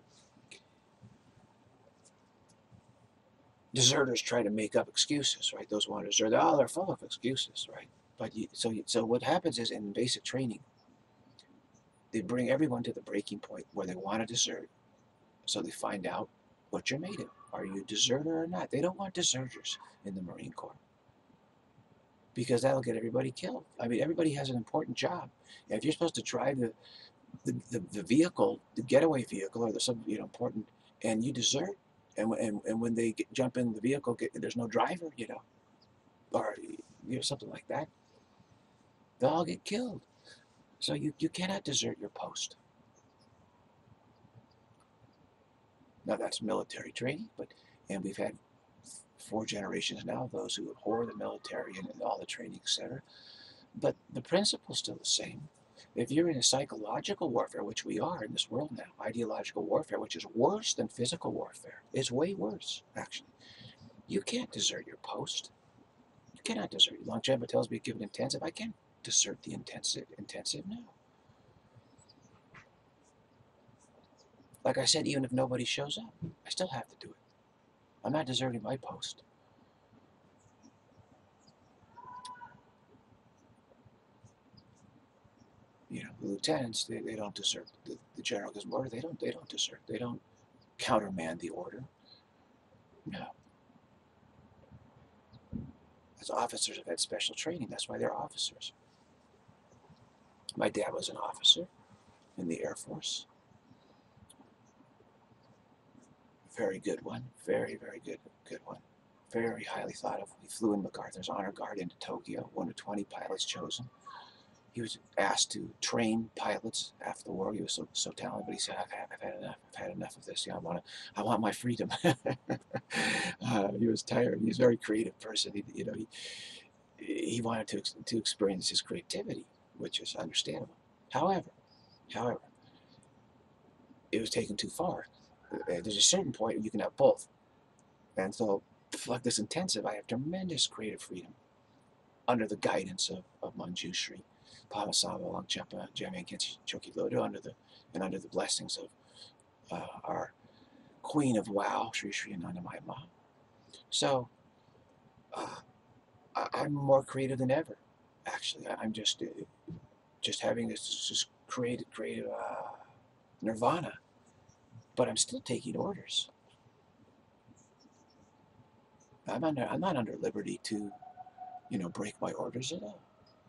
deserters try to make up excuses, right? Those who want to desert, oh, they're full of excuses, right? But so what happens is in basic training, they bring everyone to the breaking point where they want to desert. So they find out what you're made of. Are you a deserter or not? They don't want deserters in the Marine Corps because that'll get everybody killed. I mean, everybody has an important job. And if you're supposed to drive the vehicle, the getaway vehicle, or the some important, and you desert, and when they jump in the vehicle, there's no driver, or something like that, they'll all get killed. So you cannot desert your post. Now that's military training, and we've had 4 generations now of those who abhor the military and all the training, etc. But the principle's still the same. If you're in a psychological warfare, which we are in this world now, ideological warfare, which is worse than physical warfare, it's way worse, actually. You can't desert your post. You cannot desert. Longevity tells me give an intensive. I can't desert the intensive now. Like I said, even if nobody shows up, I still have to do it. I'm not deserting my post. The lieutenants, they don't desert. The general gives order, they don't desert. They don't countermand the order. No. As officers have had special training. That's why they're officers. My dad was an officer in the Air Force. Very good one. Very, very good one. Very highly thought of. He flew in MacArthur's Honor Guard into Tokyo, one of 20 pilots chosen. He was asked to train pilots after the war. He was so talented, but he said, "I've had enough. I've had enough of this. I want my freedom." He was tired. He was a very creative person. He wanted to experience his creativity, which is understandable. However, it was taken too far. There's a certain point where you can have both, and so like this intensive, I have tremendous creative freedom under the guidance of Manjushri. Pamasama Longchepa Jamyan Kenshi Choki Lodo under the blessings of our Queen of Wow, Sri Sri Anandamaya Ma. So I'm more creative than ever. Actually, I'm just having this just creative nirvana, but I'm still taking orders. I'm not under liberty to break my orders at all.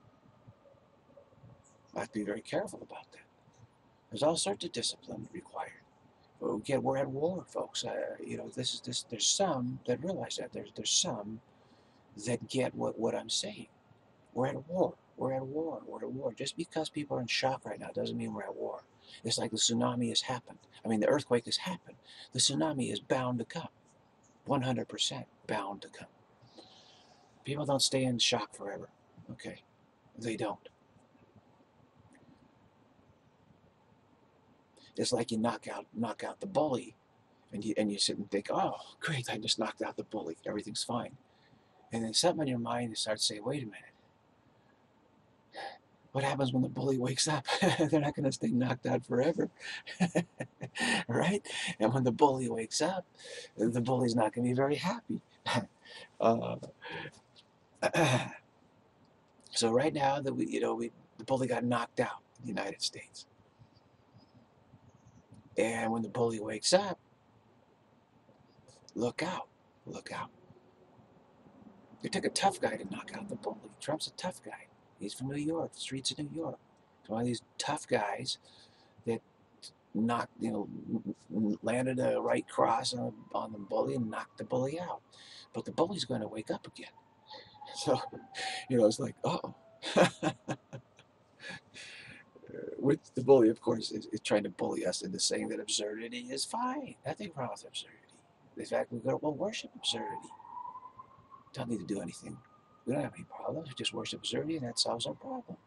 I have to be very careful about that. There's all sorts of discipline required. We're at war, folks. There's some that realize that. There's some that get what I'm saying. We're at war. We're at war. We're at war. Just because people are in shock right now doesn't mean we're at war. It's like the tsunami has happened. I mean, the earthquake has happened. The tsunami is bound to come. 100% bound to come. People don't stay in shock forever. Okay, they don't. It's like you knock out the bully, and you sit and think, oh, great, I just knocked out the bully. Everything's fine. And then something in your mind starts saying, wait a minute. What happens when the bully wakes up? They're not going to stay knocked out forever, right? And when the bully wakes up, the bully's not going to be very happy. So right now, the bully got knocked out in the United States. And when the bully wakes up, look out, look out. It took a tough guy to knock out the bully. Trump's a tough guy. He's from New York, the streets of New York. He's one of these tough guys that landed a right cross on the bully and knocked the bully out. But the bully's going to wake up again. So, it's like, uh-oh. Which the bully, of course, is trying to bully us into saying that absurdity is fine. Nothing wrong with absurdity. In fact, we'll worship absurdity. Don't need to do anything. We don't have any problems. We just worship absurdity, and that solves our problem.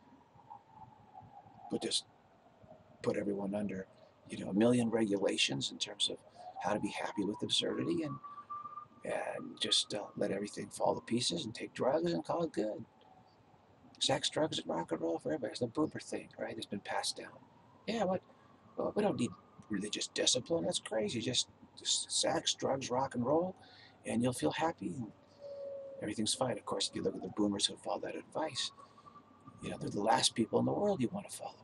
But just put everyone under, a million regulations in terms of how to be happy with absurdity, and just let everything fall to pieces and take drugs and call it good. Sex, drugs, and rock and roll for everybody. It's the boomer thing, right? It's been passed down. Yeah, what? Well, we don't need religious discipline. That's crazy. Just sex, drugs, rock and roll, and you'll feel happy. And everything's fine. Of course, if you look at the boomers who follow that advice, they're the last people in the world you want to follow.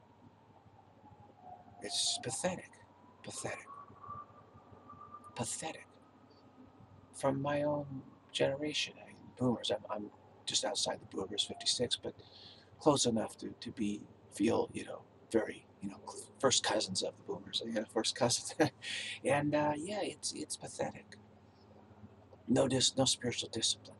It's pathetic, pathetic, pathetic. From my own generation, boomers. I'm just outside the boomers, 56, but close enough to feel very first cousins of the boomers. First cousins, and yeah, it's pathetic. No spiritual discipline.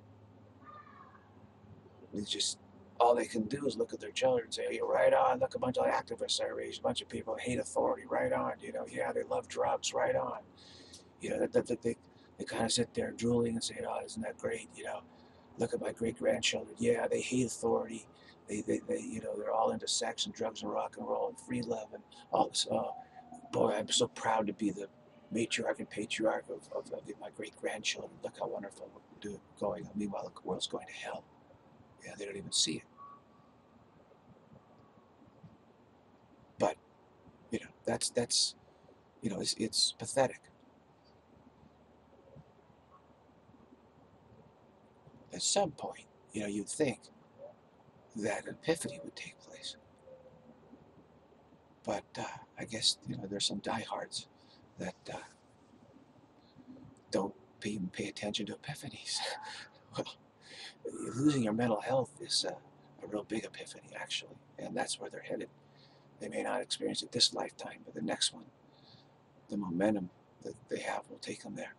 It's just all they can do is look at their children and say, "Oh, you're right on. Look, a bunch of activists I raised, a bunch of people hate authority. Right on. Yeah, they love drugs. Right on. They kind of sit there drooling and say, "Oh, isn't that great?" Look at my great grandchildren. Yeah, they hate authority. They're all into sex and drugs and rock and roll and free love and all this. Oh, boy, I'm so proud to be the matriarch and patriarch of my great grandchildren. Look how wonderful we're going. Meanwhile, the world's going to hell. Yeah, they don't even see it. But that's it's pathetic. At some point, you'd think that epiphany would take place. But I guess there's some diehards that don't even pay attention to epiphanies. Well, losing your mental health is a real big epiphany, actually, and that's where they're headed. They may not experience it this lifetime, but the next one, the momentum that they have will take them there.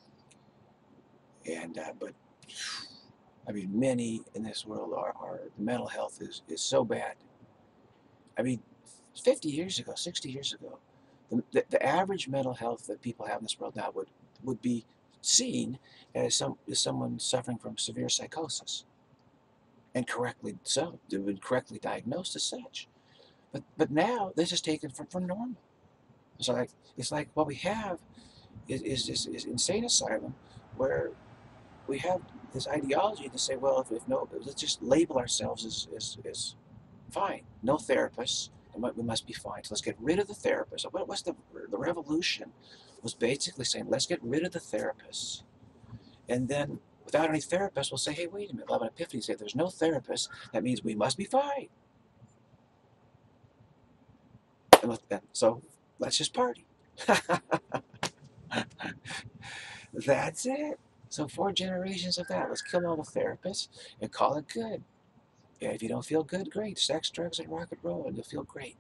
And but I mean, many in this world are the mental health is so bad. I mean, 50 years ago, 60 years ago, the average mental health that people have in this world now would be seen as someone suffering from severe psychosis, and correctly so. They've been correctly diagnosed as such. But now this is taken for normal. So it's like what we have is this insane asylum where we have this ideology to say, well, if no, let's just label ourselves as fine. No therapists. We must be fine. So let's get rid of the therapists. What was the revolution? Was basically saying, let's get rid of the therapists. And then without any therapists, we'll say, hey, wait a minute. We'll have an epiphany. Say, if there's no therapist, that means we must be fine. And so let's just party. That's it. So 4 generations of that. Let's kill all the therapists and call it good. Yeah, if you don't feel good, great. Sex, drugs, and rock and roll, and you'll feel great.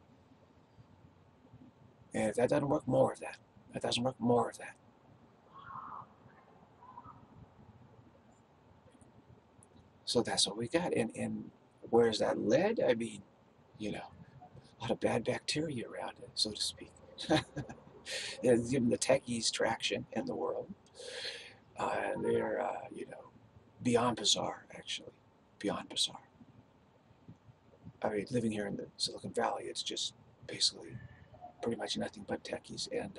And if that doesn't work, more of that. If that doesn't work, more of that. So that's what we got. And where's that led? I mean, a lot of bad bacteria around it, so to speak. Given the techies traction in the world, they're, beyond bizarre, actually. Beyond bizarre. I mean, living here in the Silicon Valley, it's just basically pretty much nothing but techies. And,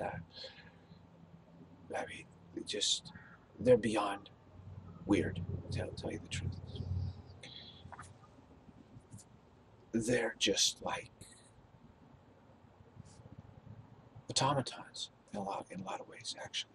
I mean, they're beyond weird, to tell you the truth. They're just like automatons in a lot of ways, actually.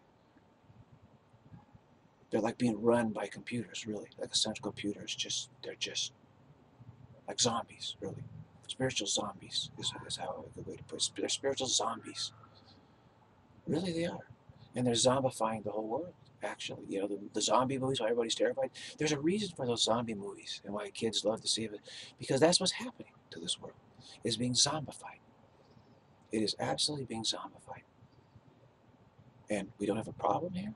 They're like being run by computers, really. Like a central computer they're just like zombies, really. Spiritual zombies is how a good way to put it. They're spiritual zombies. Really, they are. And they're zombifying the whole world, actually. The zombie movies, why everybody's terrified. There's a reason for those zombie movies and why kids love to see it. Because that's what's happening to this world. It's being zombified. It is absolutely being zombified. And we don't have a problem here.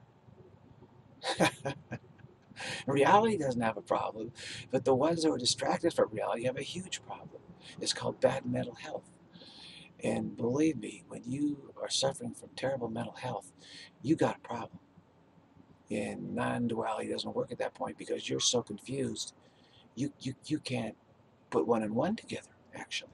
Reality doesn't have a problem, but the ones that were distracted from reality have a huge problem. It's called bad mental health. And believe me, when you are suffering from terrible mental health, you got a problem. And non-duality doesn't work at that point because you're so confused, you can't put one and one together, actually.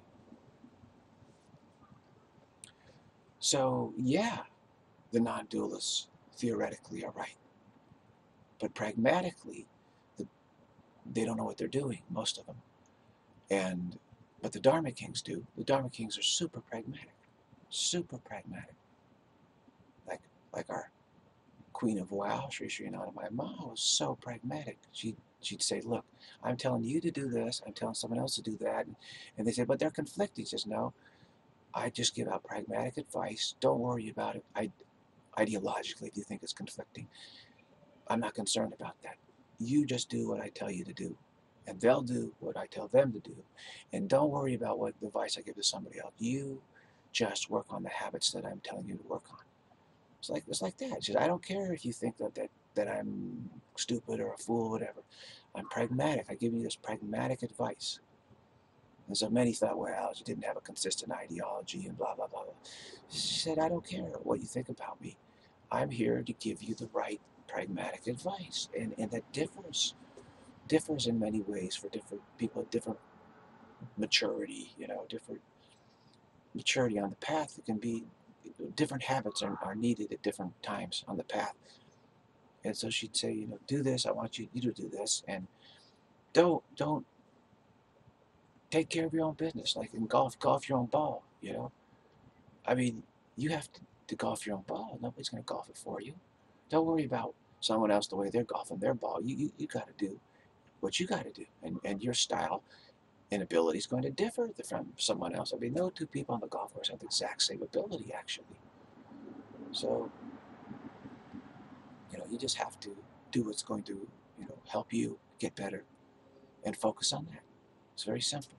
So yeah, the non-dualists theoretically are right. But pragmatically, the they don't know what they're doing, most of them. But the Dharma Kings do. The Dharma Kings are super pragmatic. Super pragmatic. Like our Queen of Wow, Sri Srinada, my mom was so pragmatic. She'd say, look, I'm telling you to do this, I'm telling someone else to do that. And they say, but they're conflicting. She says, no, I just give out pragmatic advice. Don't worry about it. Ideologically, if you think it's conflicting, I'm not concerned about that. You just do what I tell you to do, and they'll do what I tell them to do. And don't worry about what advice I give to somebody else. You just work on the habits that I'm telling you to work on. It's like that. She says, I don't care if you think that I'm stupid or a fool or whatever. I'm pragmatic. I give you this pragmatic advice. And so many thought, well, she didn't have a consistent ideology and blah, blah, blah, blah. She said, I don't care what you think about me. I'm here to give you the right pragmatic advice. And that differs in many ways for different people, different maturity, different maturity on the path. It can be different habits are needed at different times on the path. And so she'd say, do this, I want you to do this, and don't take care of your own business. Like in golf your own ball, I mean, you have to golf your own ball. Nobody's going to golf it for you. Don't worry about someone else the way they're golfing their ball. You got to do what you got to do, and your style and ability is going to differ from someone else. I mean, no two people on the golf course have the exact same ability, actually. So, you just have to do what's going to, help you get better and focus on that. It's very simple.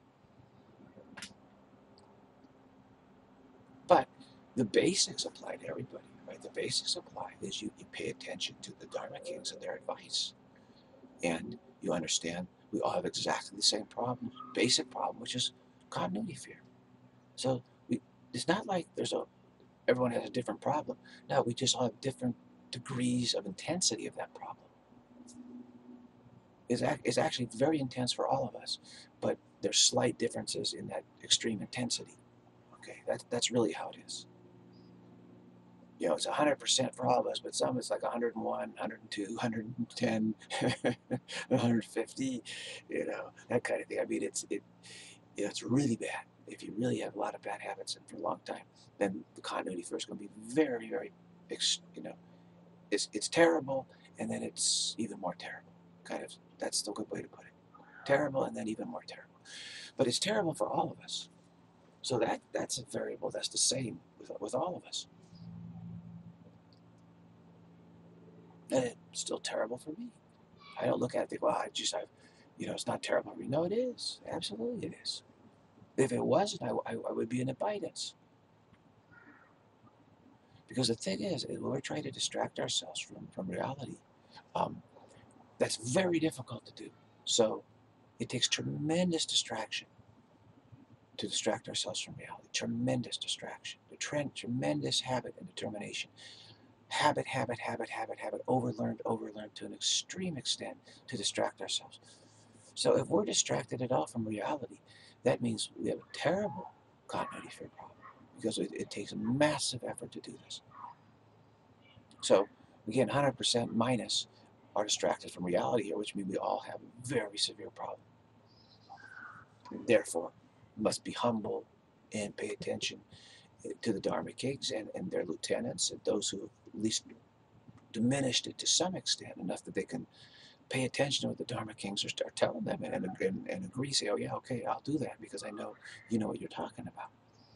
But the basics apply to everybody, right? The basics apply is you pay attention to the Dharma Kings and their advice. And you understand we all have exactly the same problem, basic problem, which is continuity fear. So it's not like everyone has a different problem. No, we just all have different degrees of intensity of that problem. It's actually very intense for all of us, but there's slight differences in that extreme intensity. Okay, that's really how it is. It's 100% for all of us, but some it's like 101, 102, 110, 150, that kind of thing. I mean, it's really bad. If you really have a lot of bad habits and for a long time, then the continuity fear is going to be very, very, it's terrible, and then it's even more terrible. Kind of, that's the good way to put it. Terrible, and then even more terrible. But it's terrible for all of us. So that's a variable that's the same with all of us. And it's still terrible for me. I don't look at it and think, well, it's not terrible for me. No, it is. Absolutely it is. If it wasn't, I would be in abundance. Because the thing is, when we're trying to distract ourselves from reality, that's very difficult to do. So it takes tremendous distraction to distract ourselves from reality. Tremendous distraction. Tremendous habit and determination. Habit, overlearned to an extreme extent to distract ourselves. So if we're distracted at all from reality, that means we have a terrible continuity fear problem, because it takes a massive effort to do this. So again, 100% minus are distracted from reality here, which means we all have a very severe problem. Therefore, must be humble and pay attention to the Dharma Kings and their lieutenants, and those who have at least diminished it to some extent, enough that they can pay attention to what the Dharma Kings are telling them and agree, say, oh yeah, okay, I'll do that because I know you know what you're talking about.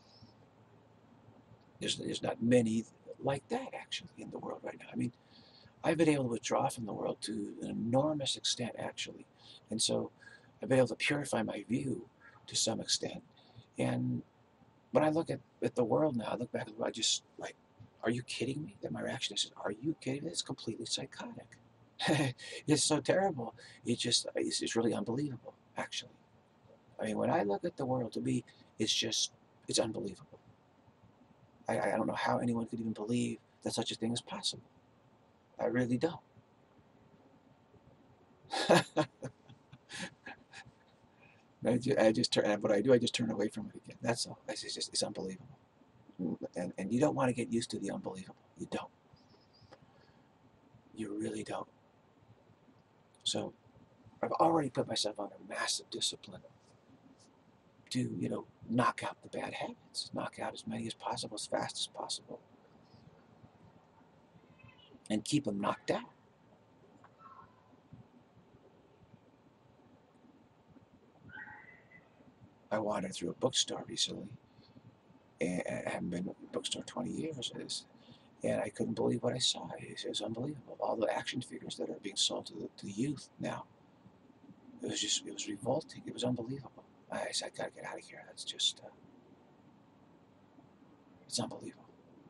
There's not many like that actually in the world right now. I mean, I've been able to withdraw from the world to an enormous extent actually, and so I've been able to purify my view to some extent. And when I look at the world now, I look back at the world, I just like, are you kidding me? That my reaction is, are you kidding me? It's completely psychotic. It's so terrible. It's really unbelievable, actually. I mean, when I look at the world, to me, it's unbelievable. I don't know how anyone could even believe that such a thing is possible. I really don't. I just turn, and what I do, I just turn away from it again. That's all. It's unbelievable. And you don't want to get used to the unbelievable. You don't. You really don't. So I've already put myself under massive discipline to, knock out the bad habits, knock out as many as possible, as fast as possible, and keep them knocked out. I wandered through a bookstore recently, and I haven't been to a bookstore 20 years, and I couldn't believe what I saw. It was unbelievable. All the action figures that are being sold to the youth now. It was revolting. It was unbelievable. I said, I gotta get out of here. That's just, it's unbelievable.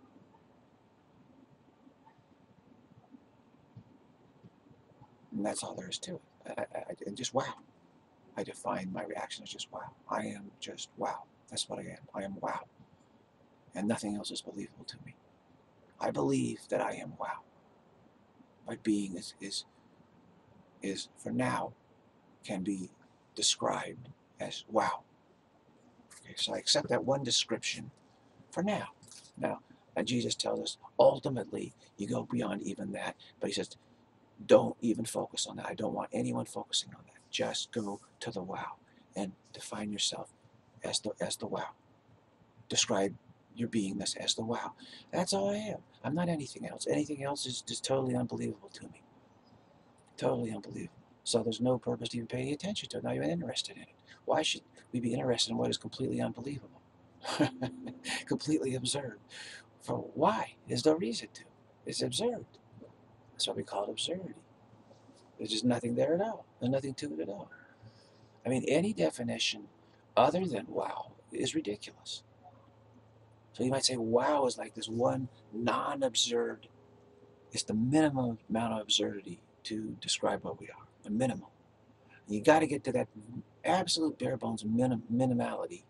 And that's all there is to it. And just wow. I define my reaction as just wow. I am just wow. That's what I am. I am wow. And nothing else is believable to me. I believe that I am wow. My being is for now, can be described as wow. Okay, so I accept that one description for now. Now, and Jesus tells us, ultimately, you go beyond even that. But he says, don't even focus on that. I don't want anyone focusing on that. Just go to the wow and define yourself as the wow. Describe your beingness as the wow. That's all I am. I'm not anything else. Anything else is just totally unbelievable to me. Totally unbelievable. So there's no purpose to even paying attention to it, not even interested in it. Why should we be interested in what is completely unbelievable? Completely absurd. For why? There's no reason to. It's absurd. That's why we call it absurdity. There's just nothing there at all. There's nothing to it at all. I mean, any definition other than wow is ridiculous. So you might say wow is like this one non-absurd, it's the minimum amount of absurdity to describe what we are, the minimum. You got to get to that absolute bare bones minimality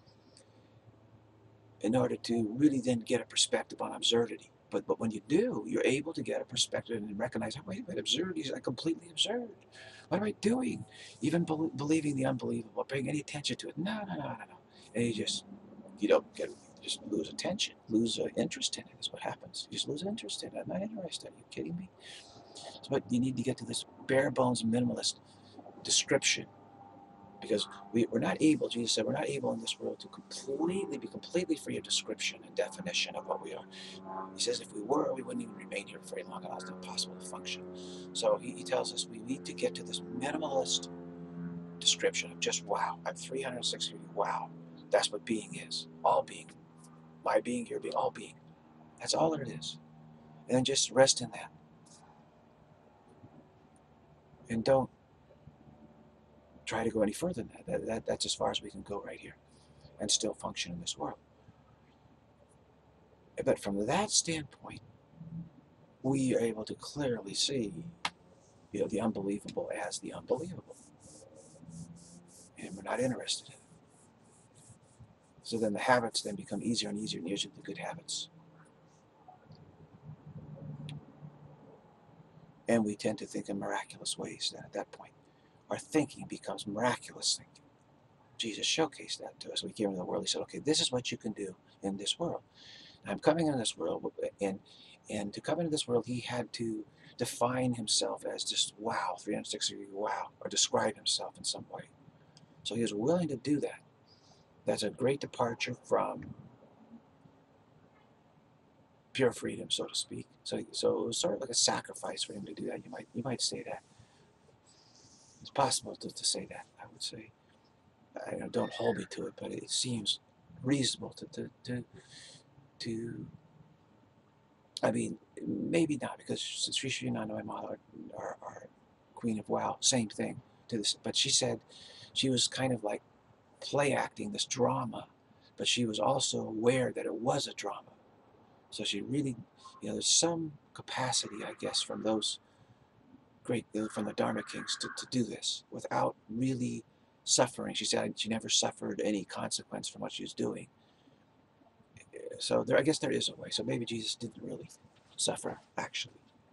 in order to really then get a perspective on absurdity. But when you do, you're able to get a perspective and recognize, oh, wait a minute, absurdity is like completely absurd. What am I doing? Even believing the unbelievable, paying any attention to it. No. And you don't get, just lose attention, lose interest in it is what happens. You just lose interest in it. I'm not interested. Are you kidding me? But you need to get to this bare bones minimalist description, because we're not able, Jesus said, we're not able in this world to be completely free of description and definition of what we are. He says if we were, we wouldn't even remain here very long, and it's impossible to function. So he tells us we need to get to this minimalist description of just wow. I'm 360 degrees, wow. That's what being is. All being. My being, your being, all being. That's all it is. And then just rest in that. And don't try to go any further than that. That's as far as we can go right here and still function in this world. But from that standpoint, we are able to clearly see, the unbelievable as the unbelievable. And we're not interested in it. So then the habits then become easier and easier and easier, the good habits. And we tend to think in miraculous ways then at that point. Our thinking becomes miraculous thinking. Jesus showcased that to us. We came into the world. He said, okay, this is what you can do in this world. I'm coming into this world, and to come into this world, he had to define himself as just wow, 360 degree wow, or describe himself in some way. So he was willing to do that. That's a great departure from pure freedom, so to speak. So it was sort of like a sacrifice for him to do that. You might say that. It's possible to say that, I would say. Don't hold me to it, but it seems reasonable to I mean, maybe not, because Sri Sri Nanda, my mother, our Queen of Wow, same thing to this. But she said she was kind of like play acting this drama, but she was also aware that it was a drama. So she really, there's some capacity, I guess, from those great, from the Dharma Kings to do this without really suffering. She said she never suffered any consequence from what she was doing. So I guess there is a way. So maybe Jesus didn't really suffer, actually.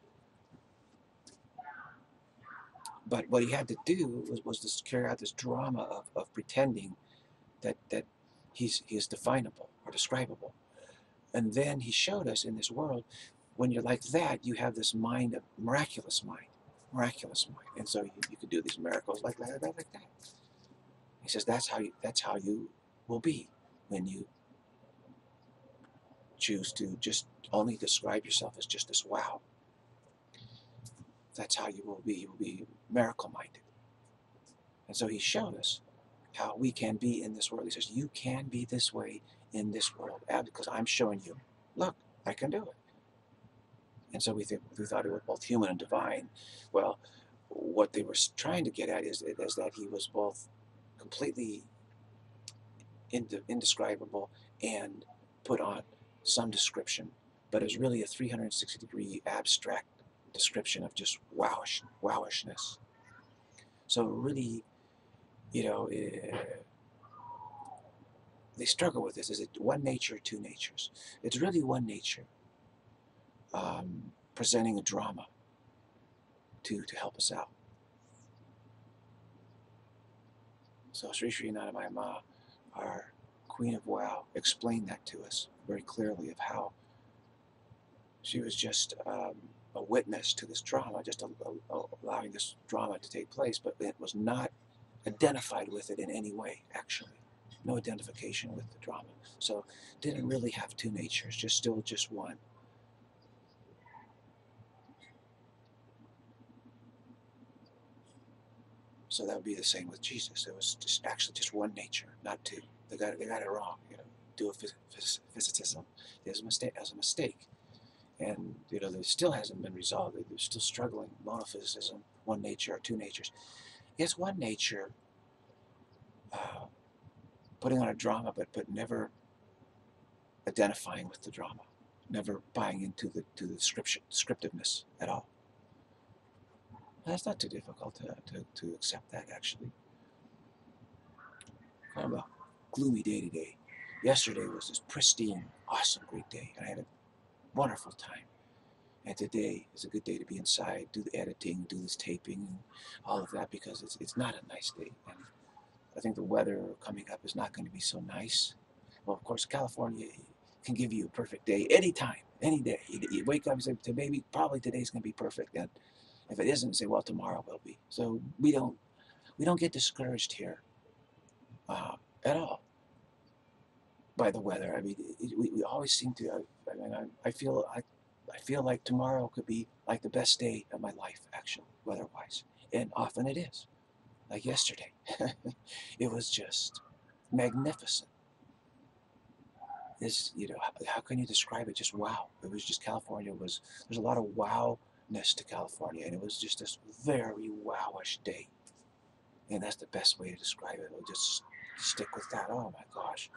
But what he had to do was to carry out this drama of pretending that he's definable or describable. And then he showed us in this world, when you're like that, you have this mind, a miraculous mind. miraculous mind. And so you could do these miracles like that, like that. He says that's how you will be when you choose to just only describe yourself as just this wow. That's how you will be. You will be miracle minded. And so he showed us how we can be in this world. He says, you can be this way in this world because I'm showing you, look, I can do it. And so we thought it was both human and divine. Well, what they were trying to get at is that he was both completely indescribable and put on some description, but it was really a 360-degree abstract description of just wowishness. So really, they struggle with this. Is it one nature, two natures? It's really one nature presenting a drama to help us out. So Sri Sri Anandamayi Ma, our Queen of Wow, explained that to us very clearly of how she was just a witness to this drama, just allowing this drama to take place, but it was not identified with it in any way, actually. No identification with the drama. So didn't really have two natures, still one. So that would be the same with Jesus. It was actually just one nature, not two. They got it wrong. Do a physicism. There's a mistake. And it still hasn't been resolved. They're still struggling. Monophysitism, one nature or two natures. It's one nature, putting on a drama, but never identifying with the drama, never buying into the descriptiveness at all. That's not too difficult to accept that, actually. Kind of a gloomy day today. Yesterday was this pristine, awesome, great day, and I had a wonderful time. And today is a good day to be inside, do the editing, do this taping, and all of that, because it's not a nice day. And I think the weather coming up is not going to be so nice. Well, of course, California can give you a perfect day anytime, any day. You wake up and say, maybe, probably today's going to be perfect. And if it isn't, say, well, tomorrow will be. So we don't get discouraged here at all by the weather. I mean, we always seem to. I feel like tomorrow could be like the best day of my life, actually, weather-wise, and often it is. Like yesterday, it was just magnificent. How can you describe it? Just wow. It was just there's a lot of wowness to California, and it was just this very wowish day. And that's the best way to describe it. We'll just stick with that. Oh my gosh.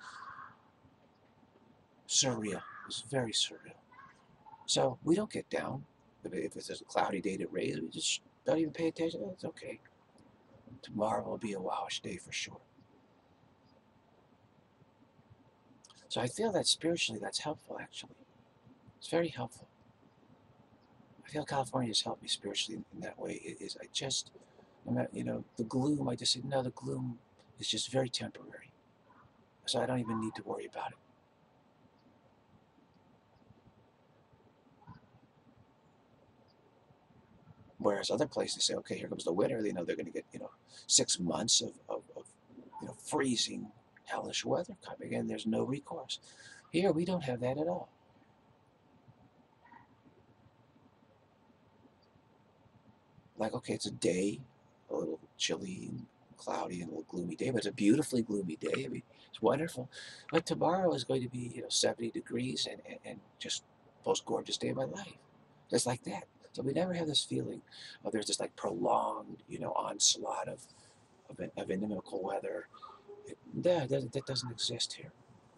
Surreal. It was very surreal. So we don't get down. If it's a cloudy day to raise, we just don't even pay attention. It's okay. Tomorrow will be a wowish day for sure. So I feel that spiritually that's helpful, actually. It's very helpful. I feel California has helped me spiritually in that way. The gloom, I just said, no, the gloom is just very temporary. So I don't even need to worry about it. Whereas other places say, okay, here comes the winter. They know they're going to get, 6 months of freezing, hellish weather coming, and there's no recourse. Here, we don't have that at all. Like, okay, it's a day, a little chilly and cloudy and a little gloomy day, but it's a beautifully gloomy day. I mean, it's wonderful. But tomorrow is going to be, 70 degrees and just the most gorgeous day of my life. Just like that. So we never have this feeling of there's this like prolonged, onslaught of inimical weather. That doesn't exist here.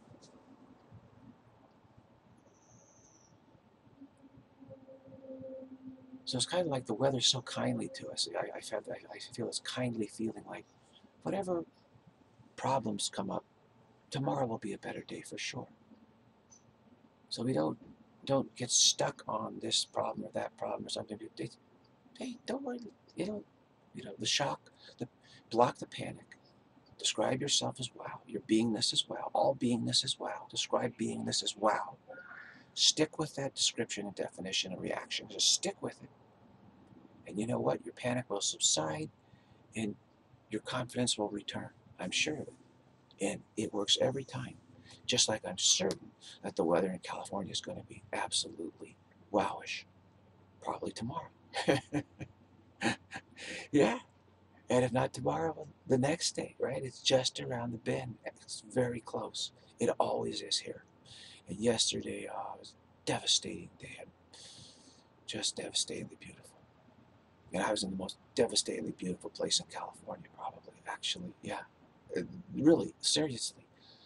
So it's kind of like the weather's so kindly to us. I feel this kindly feeling like whatever problems come up, tomorrow will be a better day for sure. So we don't get stuck on this problem or that problem or something. Hey, don't worry. The shock, block the panic. Describe yourself as wow. Your beingness as wow. All beingness as wow. Describe beingness as wow. Stick with that description and definition and reaction. Just stick with it. And you know what? Your panic will subside and your confidence will return. I'm sure of it. And it works every time. Just like I'm certain that the weather in California is going to be absolutely wowish. Probably tomorrow. Yeah. And if not tomorrow, the next day, right? It's just around the bend. It's very close. It always is here. And yesterday was a devastating day. Just devastatingly beautiful. And I was in the most devastatingly beautiful place in California, probably. Actually, yeah. Really, seriously.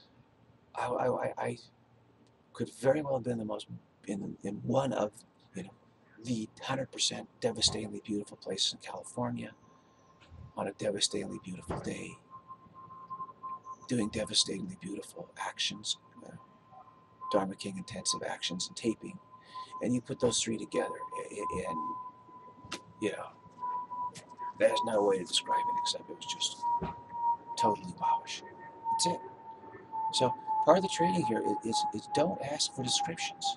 I could very well have been the most, in one of, the 100% devastatingly beautiful places in California on a devastatingly beautiful day, doing devastatingly beautiful actions, Dharma King Intensive actions and taping. And you put those three together, and, you know, there's no way to describe it except it was just totally wowish. That's it. So part of the training here is don't ask for descriptions.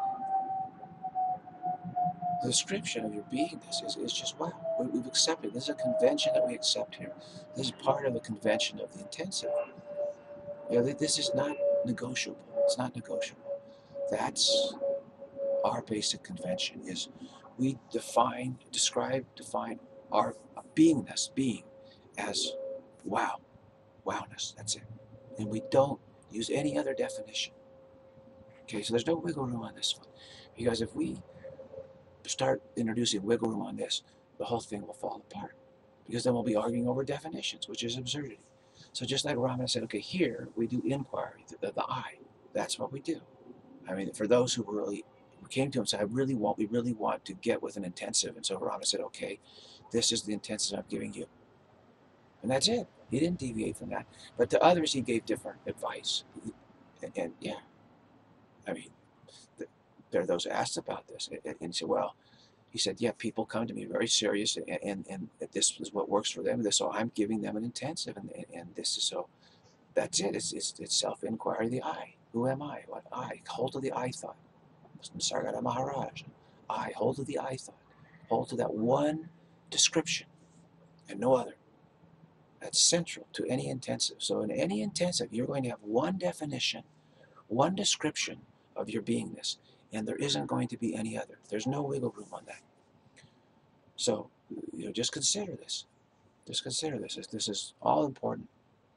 The description of your beingness is just wow. We've accepted. This is a convention that we accept here. This is part of the convention of the intensive. This is not negotiable. It's not negotiable. That's our basic convention. Is we define our beingness, being, as wow, wowness. That's it. And we don't use any other definition. Okay, so there's no wiggle room on this one. Because if we start introducing wiggle room on this, the whole thing will fall apart. Because then we'll be arguing over definitions, which is absurdity. So just like Ramana said, okay, here we do inquiry, the I. That's what we do. I mean, for those who really came to him and said, we really want to get with an intensive. And so Ramana said, okay, this is the intensive I'm giving you. And that's it. He didn't deviate from that. But to others, he gave different advice. And yeah, I mean, there are those who asked about this. And he said, well, he said, yeah, people come to me very serious, and this is what works for them. So I'm giving them an intensive, and this is so. That's it. It's self-inquiry. The I. Who am I? What I? Hold to the I thought. Sargada Maharaj. I. Hold to the I thought. Hold to that one description and no other. That's central to any intensive. So in any intensive, you're going to have one definition, one description of your beingness, and there isn't going to be any other. There's no wiggle room on that. So, just consider this. Just consider this. This is all important.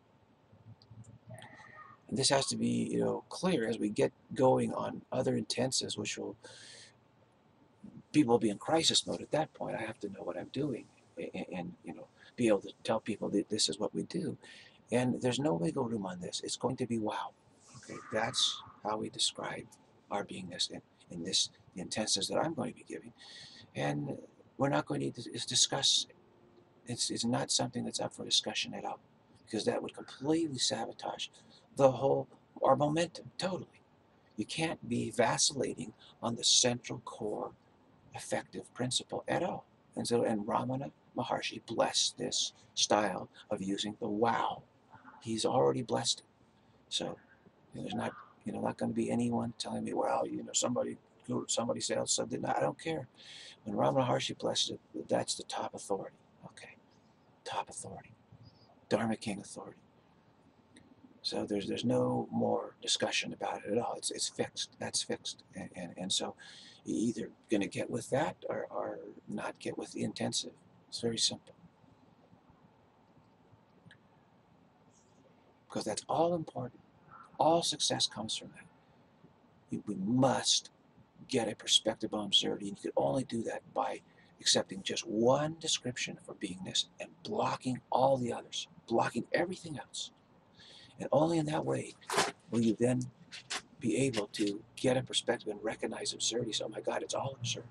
And this has to be, clear as we get going on other intensives, which people will be in crisis mode at that point. I have to know what I'm doing and be able to tell people that this is what we do. And there's no wiggle room on this. It's going to be wow. Okay, that's how we describe our beingness in the intensives that I'm going to be giving. And we're not going to discuss, it's not something that's up for discussion at all, because that would completely sabotage our momentum, totally. You can't be vacillating on the central core effective principle at all. And Ramana Maharshi blessed this style of using the wow. He's already blessed it. So there's not going to be anyone telling me, well, somebody else said that. No, I don't care. When Ramana Maharshi blesses it, that's the top authority. Okay, top authority, Dharma King authority. So there's no more discussion about it at all. It's fixed. That's fixed. And so you're either going to get with that or not get with the intensive. It's very simple. Because that's all important. All success comes from that. We must get a perspective on absurdity. And you can only do that by accepting just one description for beingness and blocking all the others, blocking everything else. And only in that way will you then be able to get a perspective and recognize absurdity. So, oh my God, it's all absurd.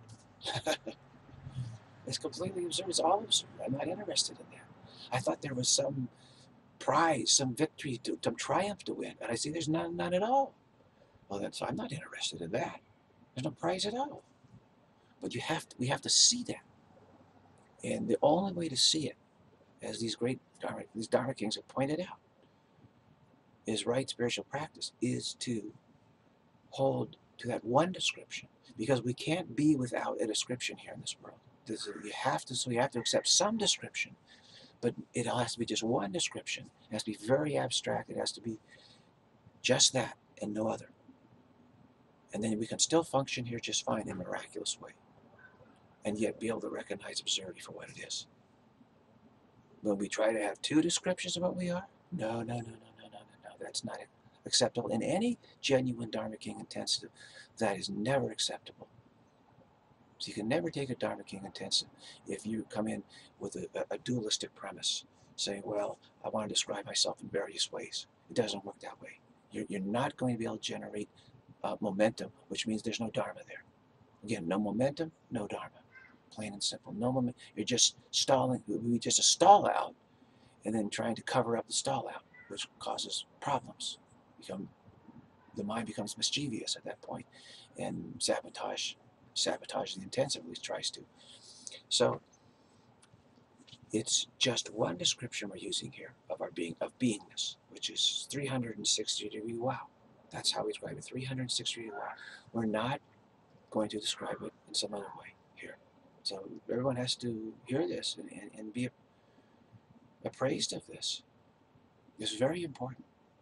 It's completely absurd. It's all absurd. I'm not interested in that. I thought there was some prize, some victory, some triumph to win. And I see there's none at all. Well, then, so I'm not interested in that. There's no prize at all. But we have to see that. And the only way to see it, as these Dharma Kings have pointed out, is right spiritual practice, is to hold to that one description, because we can't be without a description here in this world. you have to, so you have to accept some description, but it has to be just one description. It has to be very abstract. It has to be just that and no other. And then we can still function here just fine in a miraculous way, and yet be able to recognize absurdity for what it is. When we try to have two descriptions of what we are, no, no, no, no, no, no, no, no. That's not acceptable in any genuine Dharma King intensive. That is never acceptable. So you can never take a Dharma King intensive if you come in with a dualistic premise, saying, well, I want to describe myself in various ways. It doesn't work that way. You're not going to be able to generate momentum, which means there's no Dharma there. Again, no momentum, no Dharma. Plain and simple. No moment. You're just stalling. It would be just a stall out, and then trying to cover up the stall out, which causes problems. The mind becomes mischievous at that point, and sabotage the intensive, at least tries to. So it's just one description we're using here of our being, of beingness, which is 360-degree wow. That's how we describe it, 360-degree wow. We're not going to describe it in some other way here. So everyone has to hear this and be appraised of this. It's very important.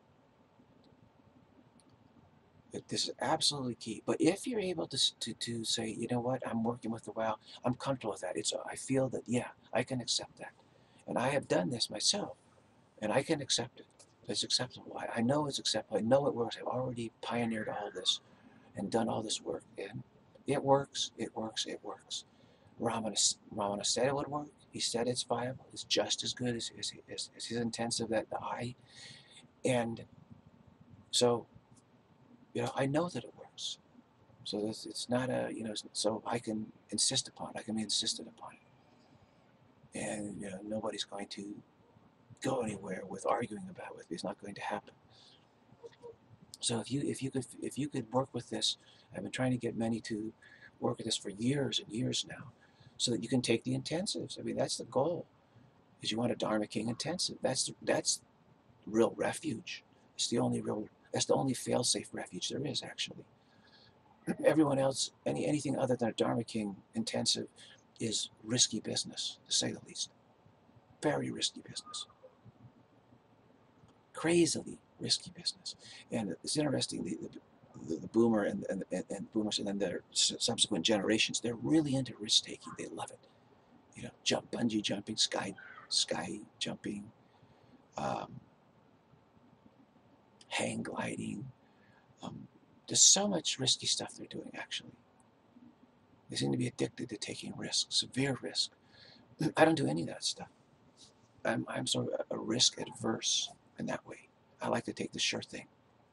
This is absolutely key. But if you're able to say, you know what, I'm working with the wow, I'm comfortable with that. I feel that, yeah, I can accept that. And I have done this myself, and I can accept it. It's acceptable. I know it's acceptable. I know it works. I've already pioneered all this and done all this work. And it works, it works, it works. Ramana said it would work. He said it's viable. It's just as good as his intensive that the I. And so, I know that it works. So it's not a, so I can insist upon it. I can be insisted upon it. And, nobody's going to go anywhere with arguing about it. It's not going to happen. So if you could work with this, I've been trying to get many to work with this for years and years now, so that you can take the intensives. I mean, that's the goal. Is you want a Dharma King intensive. That's real refuge. That's the only fail-safe refuge there is, actually. Everyone else, anything other than a Dharma King intensive is risky business, to say the least. Very risky business. Crazily risky business. And it's interesting, the boomer and boomers and then their subsequent generations, they're really into risk-taking. They love it. Bungee jumping, sky jumping, hang gliding. There's so much risky stuff they're doing, actually. They seem to be addicted to taking risks, severe risk. I don't do any of that stuff. I'm sort of a risk adverse in that way. I like to take the sure thing.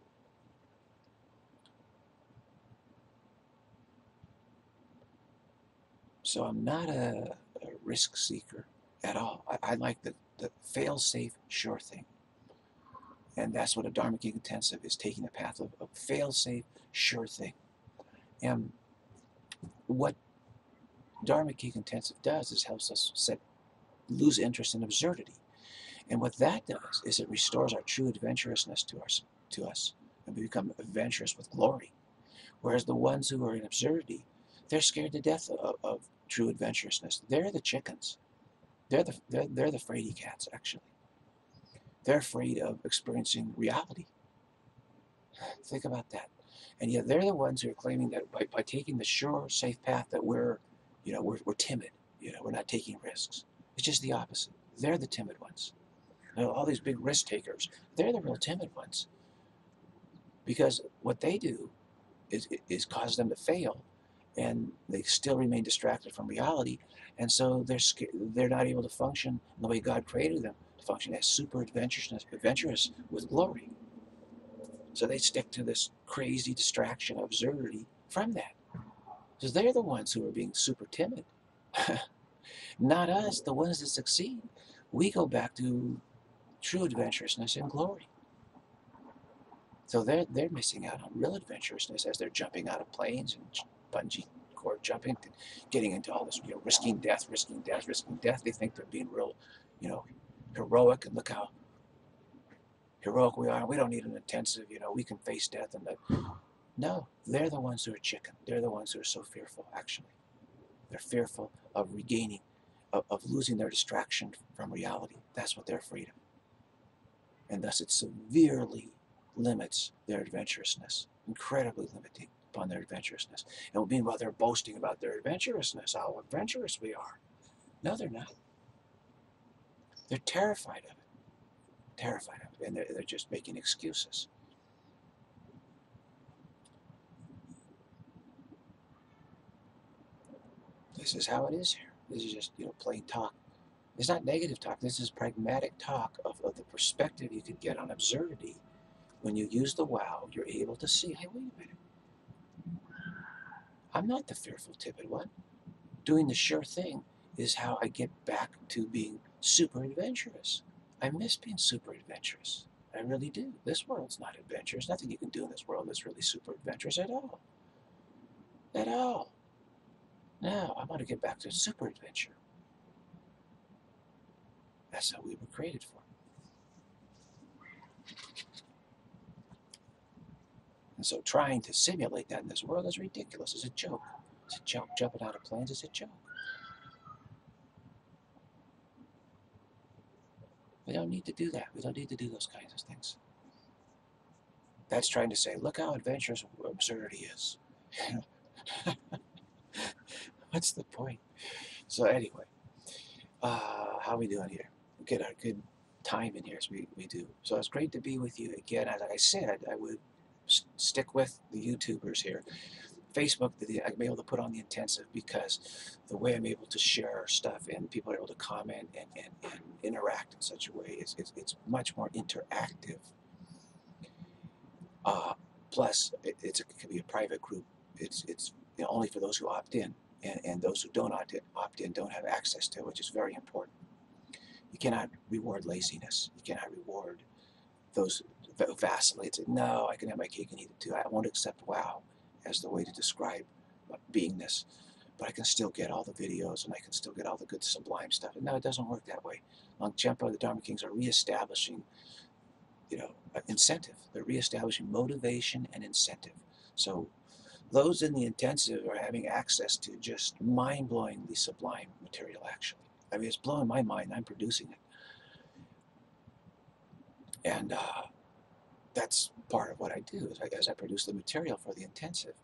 So I'm not a risk seeker at all. I like the fail-safe sure thing. And that's what a Dharma King intensive is, taking the path of fail-safe sure thing. And what Dharma King intensive does is helps us lose interest in absurdity. And what that does is it restores our true adventurousness to us, and we become adventurous with glory. Whereas the ones who are in absurdity, they're scared to death of true adventurousness. They're the chickens. They're the fraidy cats, actually. They're afraid of experiencing reality. Think about that. And yet they're the ones who are claiming that by taking the sure, safe path that we're timid. We're not taking risks. It's just the opposite. They're the timid ones. All these big risk takers, they're the real timid ones. Because what they do is cause them to fail, and they still remain distracted from reality, and so they're not able to function in the way God created them to function, as super adventurous with glory. So they stick to this crazy distraction of absurdity from that. Because they're the ones who are being super timid. Not us, the ones that succeed. We go back to true adventurousness and glory. So they're missing out on real adventurousness as they're jumping out of planes and bungee cord jumping, getting into all this, risking death. They think they're being real, heroic, and look how heroic we are. We don't need an intensive, we can face death. No, they're the ones who are chicken. They're the ones who are so fearful, actually. They're fearful of regaining, of losing their distraction from reality. That's what they're afraid of. And thus it severely limits their adventurousness, incredibly limiting upon their adventurousness. And meanwhile, they're boasting about their adventurousness, how adventurous we are. No, they're not. They're terrified of it, and they're just making excuses. This is how it is here. This is just, plain talk. It's not negative talk. This is pragmatic talk of the perspective you could get on absurdity. When you use the wow, you're able to see, hey, wait a minute. I'm not the fearful, timid one. Doing the sure thing is how I get back to being super adventurous. I miss being super adventurous. I really do. This world's not adventurous. Nothing you can do in this world is really super adventurous at all. At all. No, I want to get back to super adventure. That's how we were created for. And so trying to simulate that in this world is ridiculous. It's a joke. It's a joke. Jumping out of planes is a joke. We don't need to do that. We don't need to do those kinds of things. That's trying to say, look how adventurous absurdity is. What's the point? So anyway, how are we doing here? We get our good time in here as we do. So it's great to be with you again. As I said, I would stick with the YouTubers here. Facebook, I'm able to put on the intensive because the way I'm able to share stuff and people are able to comment and interact in such a way, it's much more interactive. Plus, it can be a private group. It's only for those who opt in, and those who don't opt in don't have access to it, which is very important. You cannot reward laziness. You cannot reward those who vacillate. Say, no, I can have my cake and eat it too. I won't accept wow as the way to describe beingness, but I can still get all the videos and I can still get all the good sublime stuff. And no, it doesn't work that way. Longchenpa, the Dharma Kings are reestablishing, incentive. They're reestablishing motivation and incentive. So those in the intensive are having access to just mind-blowingly sublime material, actually. I mean, it's blowing my mind. I'm producing it. And that's part of what I do, is as I produce the material for the intensive.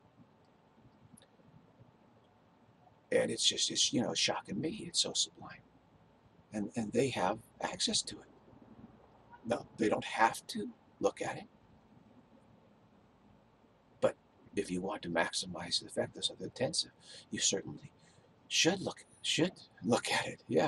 And it's shocking me. It's so sublime. And they have access to it. No, they don't have to look at it. But if you want to maximize the effectiveness of the intensive, you certainly should look at it. Yeah.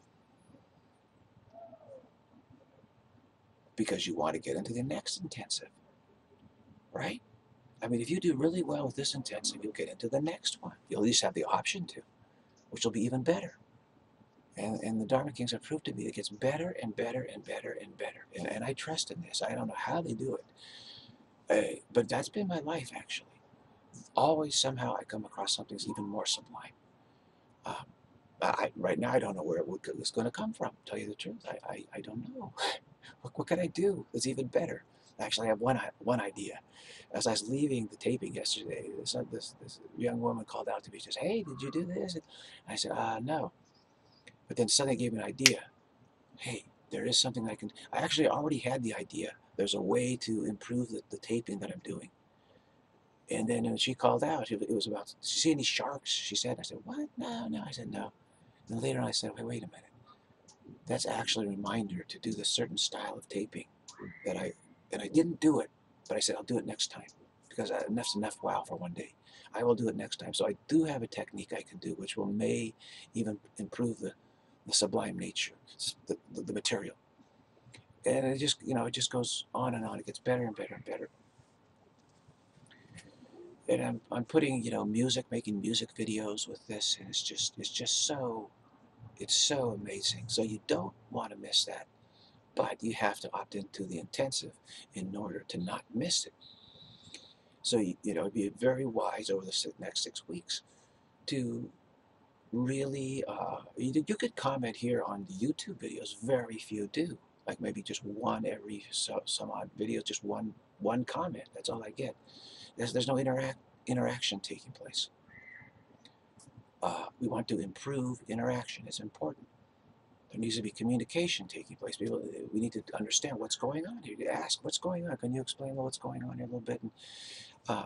Because you want to get into the next intensive. Right? I mean, if you do really well with this intensive, you'll get into the next one. You'll at least have the option to, which will be even better. And the Dharma Kings have proved to me it gets better and better and better and better. And I trust in this. I don't know how they do it. But that's been my life, actually. Always, somehow, I come across something that's even more sublime. Right now, I don't know where it's going to come from, to tell you the truth. I don't know. What can I do that's even better? Actually, I have one idea. As I was leaving the taping yesterday, this young woman called out to me. She says, hey, did you do this? And I said, no. But then suddenly gave me an idea. Hey, there is something I actually already had the idea. There's a way to improve the taping that I'm doing. And then when she called out, it was about, did you see any sharks? She said. I said, what? No. I said, no. Then later on I said, wait a minute. That's actually a reminder to do this certain style of taping and I didn't do it, but I said, I'll do it next time because enough's enough wow for one day. I will do it next time. So I do have a technique I can do, which may even improve the sublime nature, the material. And it just goes on and on. It gets better and better and better. And I'm putting, making music videos with this, and it's just so amazing. So you don't want to miss that, but you have to opt into the intensive in order to not miss it. So it'd be very wise over the next 6 weeks to really, you could comment here on the YouTube videos. Very few do. Like maybe just one every some odd video, just one comment. That's all I get. There's no interaction taking place. We want to improve interaction. It's important. There needs to be communication taking place. We need to understand what's going on here. You ask, what's going on? Can you explain what's going on here a little bit? Uh,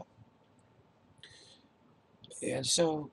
and so,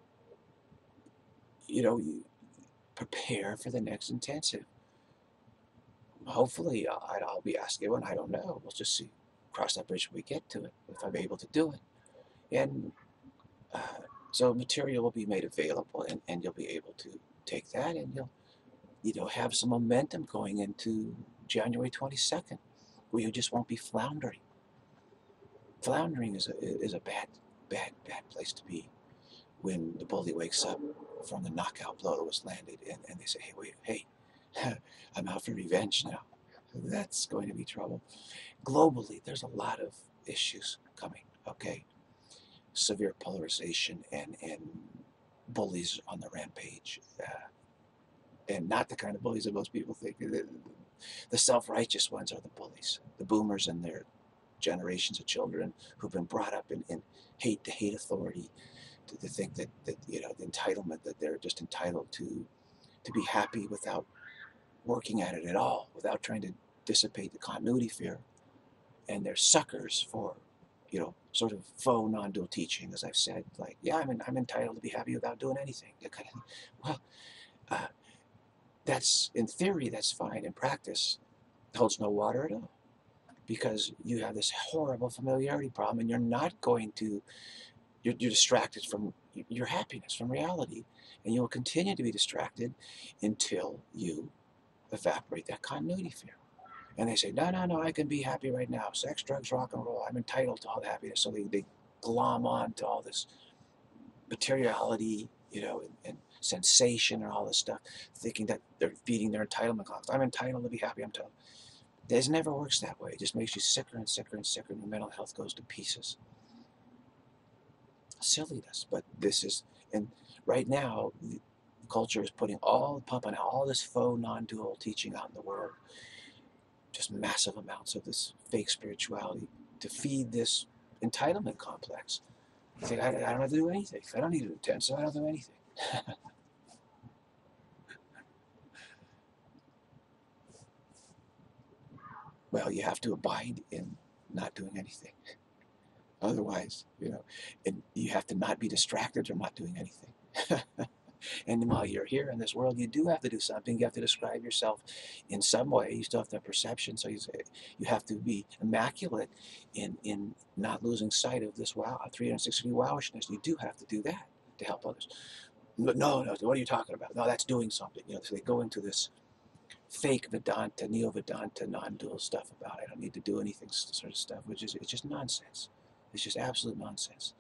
you prepare for the next intensive. Hopefully, I'll be asking one. I don't know. We'll just see. Cross that bridge when we get to it, if I'm able to do it. And uh, so material will be made available, and you'll be able to take that, and you'll have some momentum going into January 22nd, where you just won't be floundering. Floundering is a bad place to be when the bully wakes up from the knockout blow that was landed, and they say, hey, I'm out for revenge now. That's going to be trouble. Globally, there's a lot of issues coming, okay? Severe polarization and bullies on the rampage. And not the kind of bullies that most people think. The self-righteous ones are the bullies. The boomers and their generations of children who've been brought up in hate authority, to think that the entitlement, that they're just entitled to be happy without working at it at all, without trying to dissipate the continuity fear. And they're suckers for, sort of faux non-dual teaching, as I've said. Like, yeah, I'm entitled to be happy without doing anything. Well, that's, in theory, that's fine. In practice, it holds no water at all, because you have this horrible familiarity problem, and you're distracted from your happiness, from reality, and you'll continue to be distracted until you evaporate that continuity fear. And they say, no, I can be happy right now. Sex, drugs, rock and roll. I'm entitled to all the happiness. So they glom on to all this materiality, and sensation and all this stuff, thinking that they're feeding their entitlement clocks. I'm entitled to be happy. I'm told. It never works that way. It just makes you sicker and sicker and sicker, and your mental health goes to pieces. Silliness. But this is, and right now, the culture is pumping all this faux non-dual teaching out in the world. Just massive amounts of this fake spirituality to feed this entitlement complex. You think, I don't have to do anything. I don't need to attend, so I don't do anything. Well, you have to abide in not doing anything. Otherwise, and you have to not be distracted from not doing anything. And while you're here in this world, you do have to do something. You have to describe yourself in some way. You still have to have perception. So you have to be immaculate in not losing sight of this 360 wowishness. You do have to do that to help others. No, what are you talking about? No, that's doing something. So they go into this fake Vedanta, Neo-Vedanta, non-dual stuff about I don't need to do anything sort of stuff, which is, it's just nonsense. It's just absolute nonsense.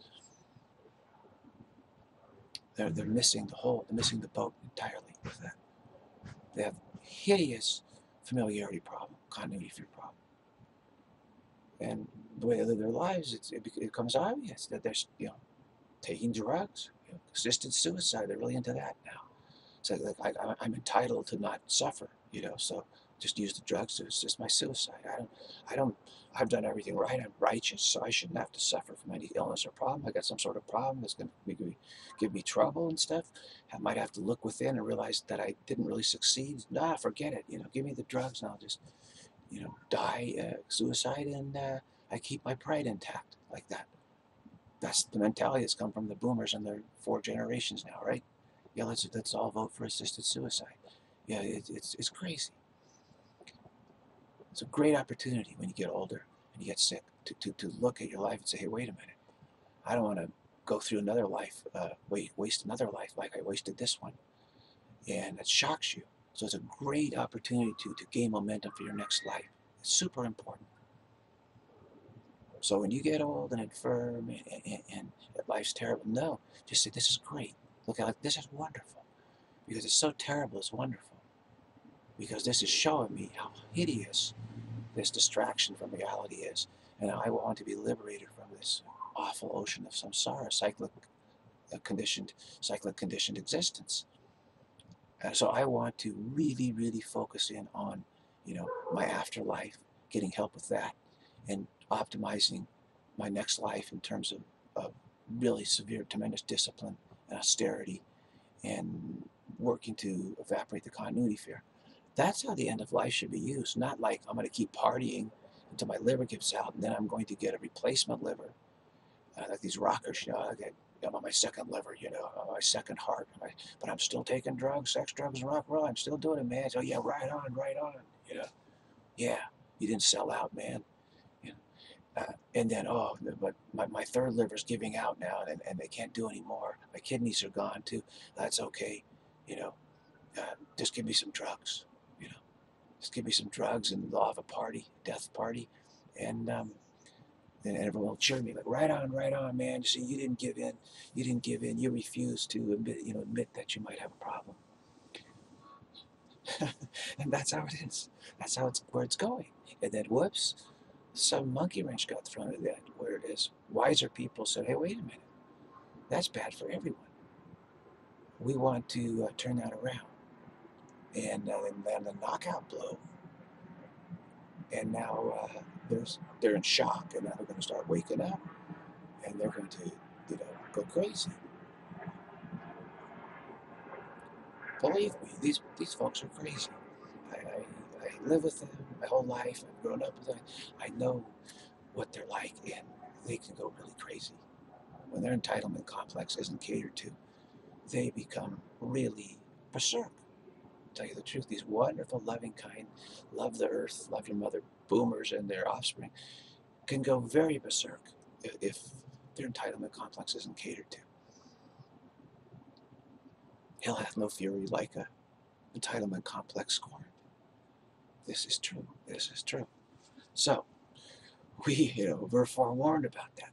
They're missing the boat entirely with that. They have hideous familiarity problem, continuity fear problem. And the way they live their lives, it becomes obvious that they're, taking drugs, assisted suicide. They're really into that now. So I'm entitled to not suffer, so just use the drugs to assist my suicide. I've done everything right. I'm righteous, so I shouldn't have to suffer from any illness or problem. I got some sort of problem that's going to give me trouble and stuff. I might have to look within and realize that I didn't really succeed. Nah, forget it. Give me the drugs and I'll just, die suicide, and I keep my pride intact like that. That's the mentality that's come from the boomers and their 4 generations now, right? Yeah, let's all vote for assisted suicide. Yeah, it's crazy. It's a great opportunity when you get older and you get sick to look at your life and say, hey, wait a minute. I don't want to go through another life, waste another life like I wasted this one. And it shocks you. So it's a great opportunity to gain momentum for your next life. It's super important. So when you get old and infirm and life's terrible, no, just say, this is great. Look at it, this is wonderful. Because it's so terrible, it's wonderful. Because this is showing me how hideous this distraction from reality is. And I want to be liberated from this awful ocean of samsara, cyclic conditioned existence. So I want to really, really focus in on, my afterlife, getting help with that, and optimizing my next life in terms of really severe, tremendous discipline and austerity and working to evaporate the continuity fear. That's how the end of life should be used, not like I'm going to keep partying until my liver gives out and then I'm going to get a replacement liver. Like these rockers, I get, I'm on my second liver, on my second heart, but I'm still taking drugs, sex, drugs, and rock and roll. I'm still doing it, man. So yeah, right on, right on. Yeah, you didn't sell out, man. You and then, oh, but my third liver's giving out now, and they can't do anymore. My kidneys are gone too. That's okay, you know. Just give me some drugs, you know. Just give me some drugs, and they'll have a party, death party, and and everyone will cheer me like, right on, man. You see, you didn't give in, you didn't give in. You refused to admit that you might have a problem, and that's how it is. That's how it's where it's going. And then, whoops, some monkey wrench got thrown at that. Where it is, wiser people said, hey, wait a minute, that's bad for everyone. We want to turn that around, and then the knockout blow. And now they're in shock, and now they're going to start waking up, and they're going to go crazy. Believe me, these folks are crazy. I live with them my whole life. I've grown up with them. I know what they're like, and they can go really crazy. When their entitlement complex isn't catered to, they become really berserk. To tell you the truth, these wonderful, loving, kind, love the earth, love your mother boomers and their offspring can go very berserk if their entitlement complex isn't catered to. Hell hath no fury like a entitlement complex scorn. This is true. This is true. So we're forewarned about that.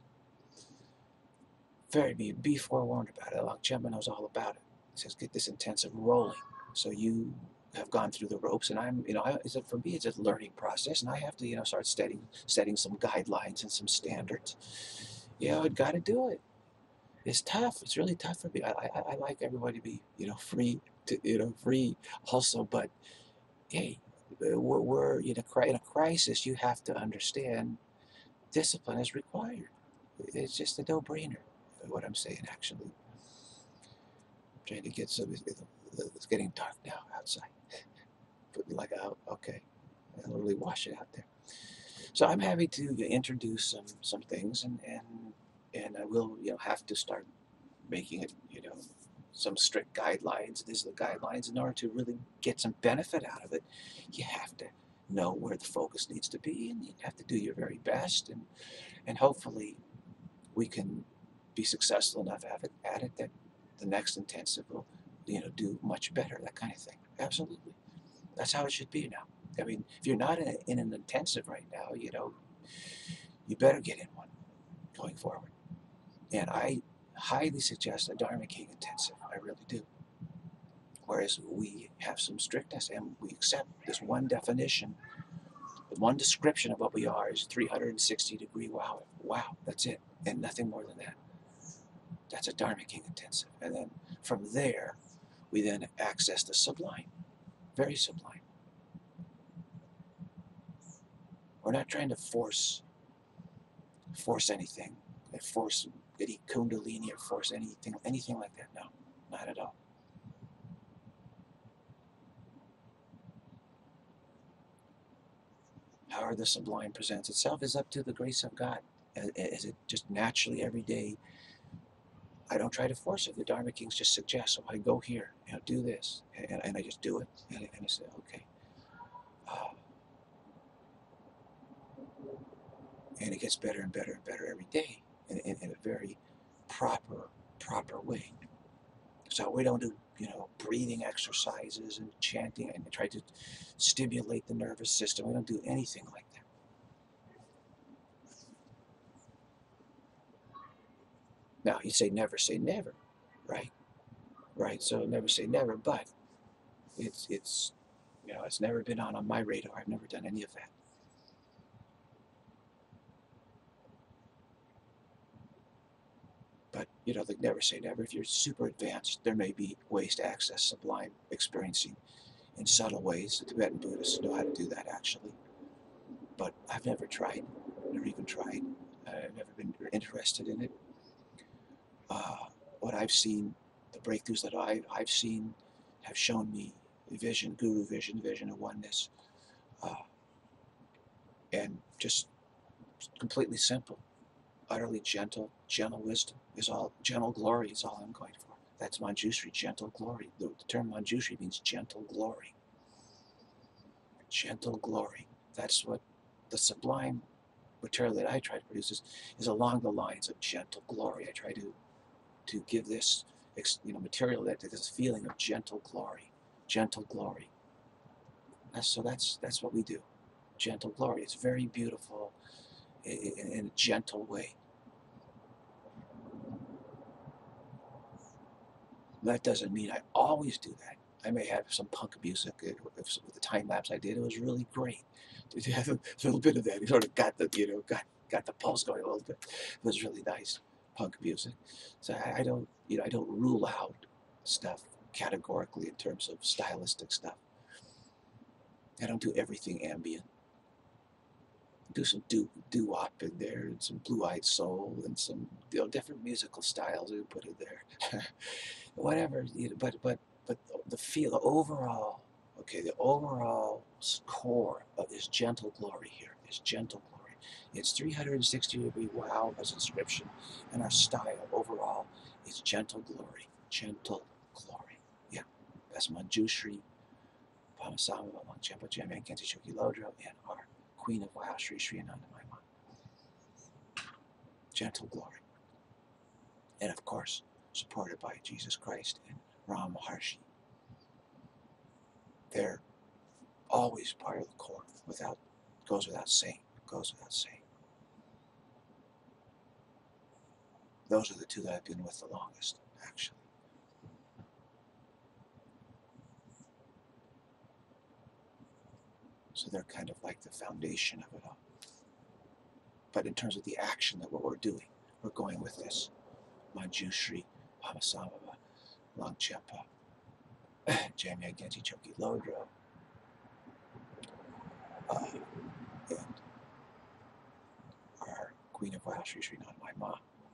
Be forewarned about it. Longchenpa knows all about it. He says, get this intensive rolling. So you have gone through the ropes, and for me, it's a learning process, and I have to, start setting some guidelines and some standards. I got to do it. It's tough. It's really tough for me. I like everybody to be, free free also, but hey, we're in a crisis. You have to understand discipline is required. It's just a no-brainer. What I'm saying, actually, I'm trying to get some. It's getting dark now outside. Put me like, oh, okay, I literally wash it out there. So I'm happy to introduce some things, and I will have to start making it some strict guidelines. These are the guidelines. In order to really get some benefit out of it, you have to know where the focus needs to be, and you have to do your very best, and hopefully we can be successful enough at it that the next intensive will do much better, that kind of thing. Absolutely. That's how it should be now. I mean, if you're not in an intensive right now, you better get in one going forward. And I highly suggest a Dharma King Intensive. I really do. Whereas we have some strictness and we accept this one definition, one description of what we are is 360-degree wow. Wow, that's it. And nothing more than that. That's a Dharma King Intensive. And then from there, we then access the sublime. Very sublime. We're not trying to force anything, force any kundalini or force anything like that. No, not at all. However the sublime presents itself is up to the grace of God. As it just naturally every day, I don't try to force it. The Dharma Kings just suggest, so I go here, do this, and I just do it, and I say, okay. And it gets better and better and better every day in a very proper way. So we don't do breathing exercises and chanting and try to stimulate the nervous system. We don't do anything like that. Now you say never, right? Right. So never say never, but it's never been on my radar. I've never done any of that. But like never say never. If you're super advanced, there may be ways to access sublime experiencing in subtle ways. The Tibetan Buddhists know how to do that actually. But I've never tried, never even tried. I've never been interested in it. What I've seen the breakthroughs that I've seen have shown me vision, guru vision, vision of oneness, and just completely simple, utterly gentle, gentle wisdom is all, gentle glory is all I'm going for. That's Manjushri, gentle glory. The term Manjushri means gentle glory. Gentle glory. That's what the sublime material that I try to produce is along the lines of gentle glory. I try to give this material that this feeling of gentle glory, gentle glory. So that's what we do. Gentle glory. It's very beautiful in a gentle way. That doesn't mean I always do that. I may have some punk music. With the time lapse I did, it was really great. To have a little bit of that, it sort of got the got the pulse going a little bit. It was really nice punk music. So I don't I don't rule out stuff categorically in terms of stylistic stuff. I don't do everything ambient. Do some doo-wop in there, and some blue-eyed soul, and some different musical styles we put in there. Whatever, but the overall, okay, the overall core of this gentle glory here, this gentle glory. It's 360-degree wow as inscription, and our style overall is gentle glory, gentle glory. Yeah, that's Manjushri, Pamasama, Longchenpa, Jamyang Khyentse Chokyi Lodro, and our Queen of Wow, Sri Sri Anandamayi. Gentle glory. And of course, supported by Jesus Christ and Ram Maharshi. They're always part of the core, goes without saying. Those are the two that I've been with the longest, actually. So they're kind of like the foundation of it all. But in terms of the action that what we're doing, we're going with this Manjushri, Pamasambhava, Longchenpa, Jamyang Khyentse Chokyi Lodro, and our Queen of Wow, Sri Sri Anandamayi Ma.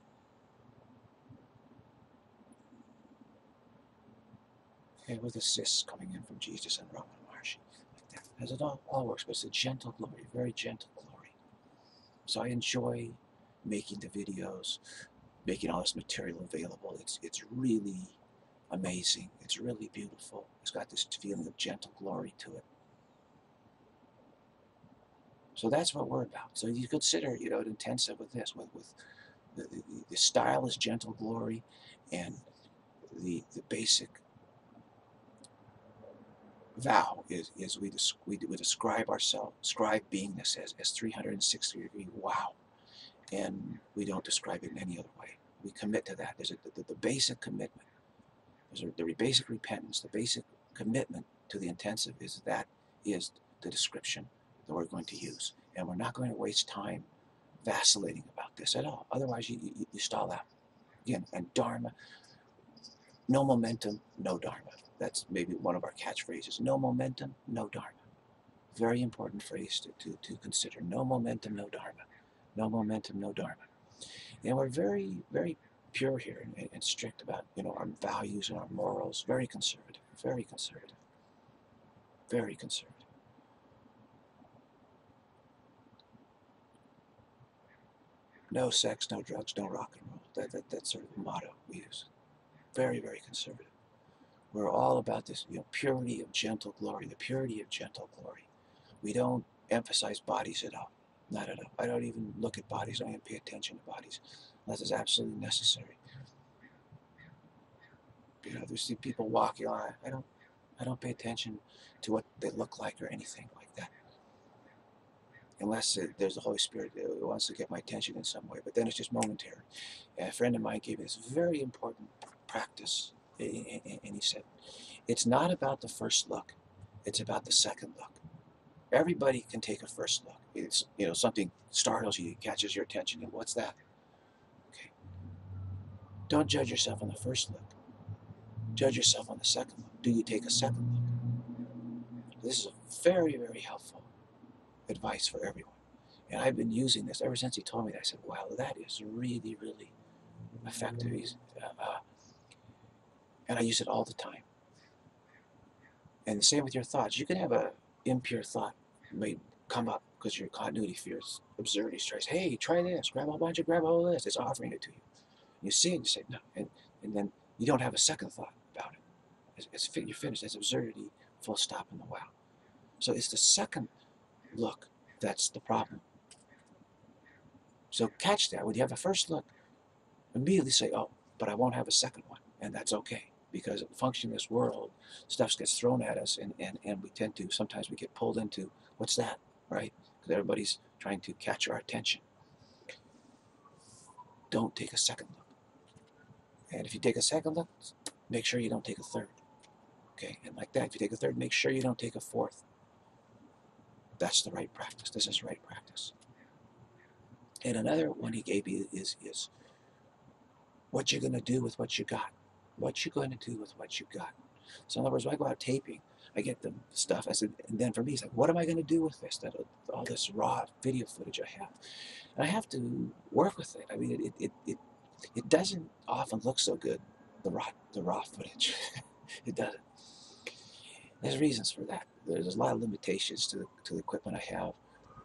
And with assists coming in from Jesus and Ramana Maharshi, like that. As it all works, but it's a gentle glory, very gentle glory. So I enjoy making the videos, making all this material available. It's really amazing. It's really beautiful. It's got this feeling of gentle glory to it. So that's what we're about. So you consider, an intensive with this, with the style is gentle glory, and the basic vow is we describe ourselves, describe beingness as 360-degree wow, and we don't describe it in any other way. We commit to that. There's the basic commitment. There's the basic repentance. The basic commitment to the intensive is the description that we're going to use, and we're not going to waste time vacillating about this at all. Otherwise, you stall out. Again, and Dharma. No momentum, no Dharma. That's maybe one of our catchphrases. No momentum, no Dharma. Very important phrase to consider. No momentum, no Dharma. No momentum, no Dharma. And we're very, very pure here and strict about our values and our morals. Very conservative. Very conservative. Very conservative. No sex, no drugs, no rock and roll. That's sort of the motto we use. Very, very conservative. We're all about this, purity of gentle glory, the purity of gentle glory. We don't emphasize bodies at all. Not at all. I don't even look at bodies. I don't even pay attention to bodies unless it's absolutely necessary. There's people walking on. I don't pay attention to what they look like or anything like that. Unless there's the Holy Spirit that wants to get my attention in some way. But then it's just momentary. And a friend of mine gave me this very important practice. And he said, it's not about the first look. It's about the second look. Everybody can take a first look. It's, something startles you, catches your attention. And what's that? Okay. Don't judge yourself on the first look. Judge yourself on the second look. Do you take a second look? This is a very, very helpful advice for everyone. And I've been using this ever since he told me that. I said, wow, that is really, really effective. And I use it all the time. And the same with your thoughts. You can have a impure thought may come up because your continuity fears, absurdity strikes. Hey, try this. Grab a whole bunch of, grab all this. It's offering it to you. You see it and you say no. And then you don't have a second thought about it. You're finished. That's absurdity, full stop in the wow. So it's the second look that's the problem. So catch that. When you have a first look, immediately say, oh, but I won't have a second one. And that's okay. Because functioning in this world, stuff gets thrown at us, and we tend to, sometimes we get pulled into, what's that, right? Because everybody's trying to catch our attention. Don't take a second look. And if you take a second look, make sure you don't take a third. Okay, and like that, if you take a third, make sure you don't take a fourth. That's the right practice. This is right practice. And another one he gave me is what you're going to do with what you got. What you're going to do with what you got. So in other words, when I go out taping, I get the stuff. I said, and then for me, it's like, what am I going to do with this? All this raw video footage I have, and I have to work with it. I mean, it doesn't often look so good. The raw footage, it doesn't. There's reasons for that. There's a lot of limitations to the equipment I have.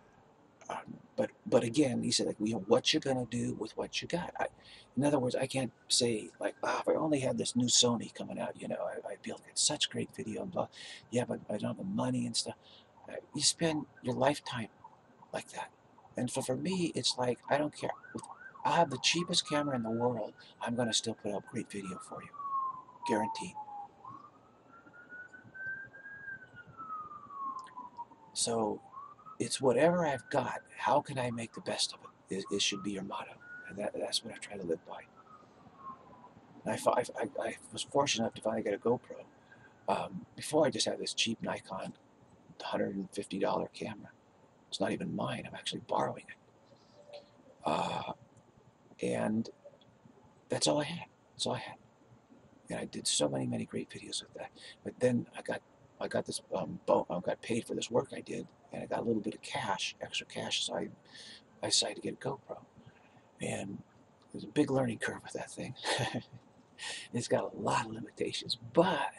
But again, he said, like, what you're gonna do with what you got. In other words, I can't say like, if I only had this new Sony coming out, I'd be able to get such great video and blah. Yeah, but I don't have the money and stuff. You spend your lifetime like that, and for me, it's like I don't care. I'll have the cheapest camera in the world. I'm gonna still put out great video for you, guaranteed. So it's whatever I've got. How can I make the best of it? It should be your motto, and that's what I try to live by. I was fortunate enough to finally get a GoPro. Before I just had this cheap Nikon $150 camera. It's not even mine. I'm actually borrowing it, and that's all I had. That's all I had. And I did so many great videos with that. But then I got this I got paid for this work I did, and I got a little bit of cash, extra cash, so I decided to get a GoPro. And there's a big learning curve with that thing. It's got a lot of limitations, but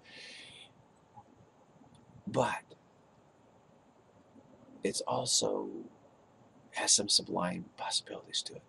it's also has some sublime possibilities to it.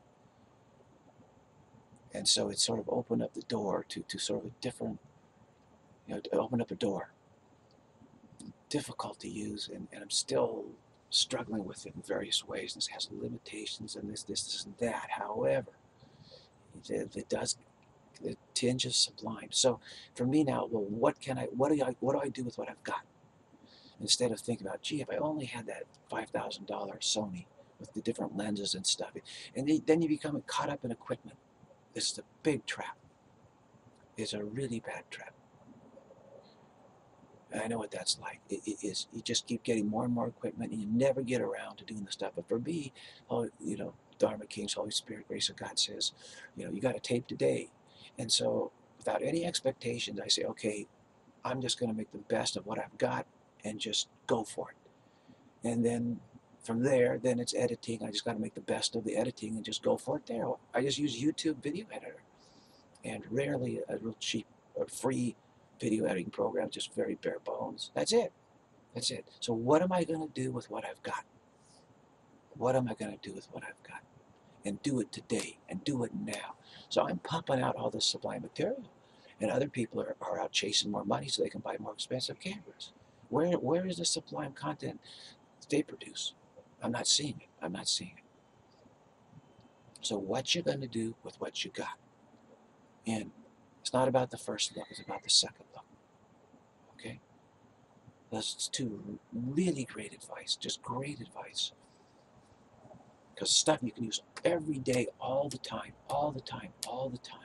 And so it sort of opened up the door to sort of a different, to open up a door. Difficult to use, and I'm still struggling with it in various ways. This has limitations, and this and that. However, it does a tinge of sublime. So for me now, well, what do I do with what I've got? Instead of thinking about, gee, if I only had that $5,000 Sony with the different lenses and stuff, and then you become caught up in equipment. This is a big trap. It's a really bad trap. And I know what that's like. It is. You just keep getting more and more equipment, and you never get around to doing the stuff. But for me, Dharma King's Holy Spirit, Grace of God says, you got to tape today. And so without any expectations, I say, okay, I'm just going to make the best of what I've got and just go for it. And then from there, then it's editing. I just got to make the best of the editing and just go for it there. I just use YouTube Video Editor, and rarely a real cheap or free video editing program, just very bare bones. That's it. That's it. So what am I going to do with what I've got? What am I going to do with what I've got? And do it today, and do it now. So I'm pumping out all this sublime material, and other people are out chasing more money so they can buy more expensive cameras. Where is the sublime content they produce? I'm not seeing it. I'm not seeing it. So what you're going to do with what you got? And it's not about the first look, it's about the second look. Okay? That's two really great advice, just great advice. Because stuff you can use every day, all the time, all the time, all the time.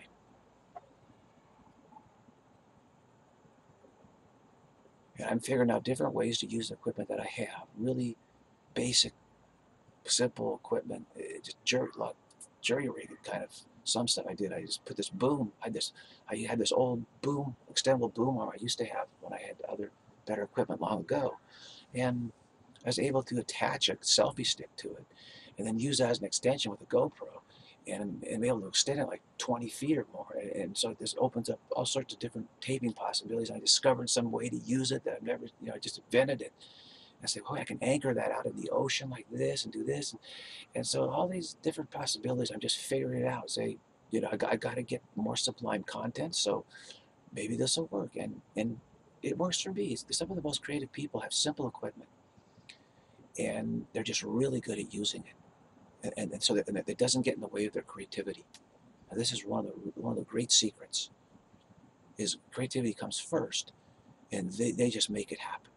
And I'm figuring out different ways to use the equipment that I have. Really basic, simple equipment. Just jury-rigged kind of. Some stuff I did. I just put this boom. I had this old boom, extendable boom arm I used to have when I had other better equipment long ago, and I was able to attach a selfie stick to it, and then use that as an extension with a GoPro, and be able to extend it like 20 feet or more. And so this opens up all sorts of different taping possibilities. I discovered some way to use it that I've never, I just invented it. I said, oh, I can anchor that out in the ocean like this and do this. And so all these different possibilities, I'm just figuring it out. Say, I got to get more sublime content, so maybe this will work. And it works for me. Some of the most creative people have simple equipment, and they're just really good at using it. And so that it doesn't get in the way of their creativity. And this is one of the great secrets, is creativity comes first, and they just make it happen.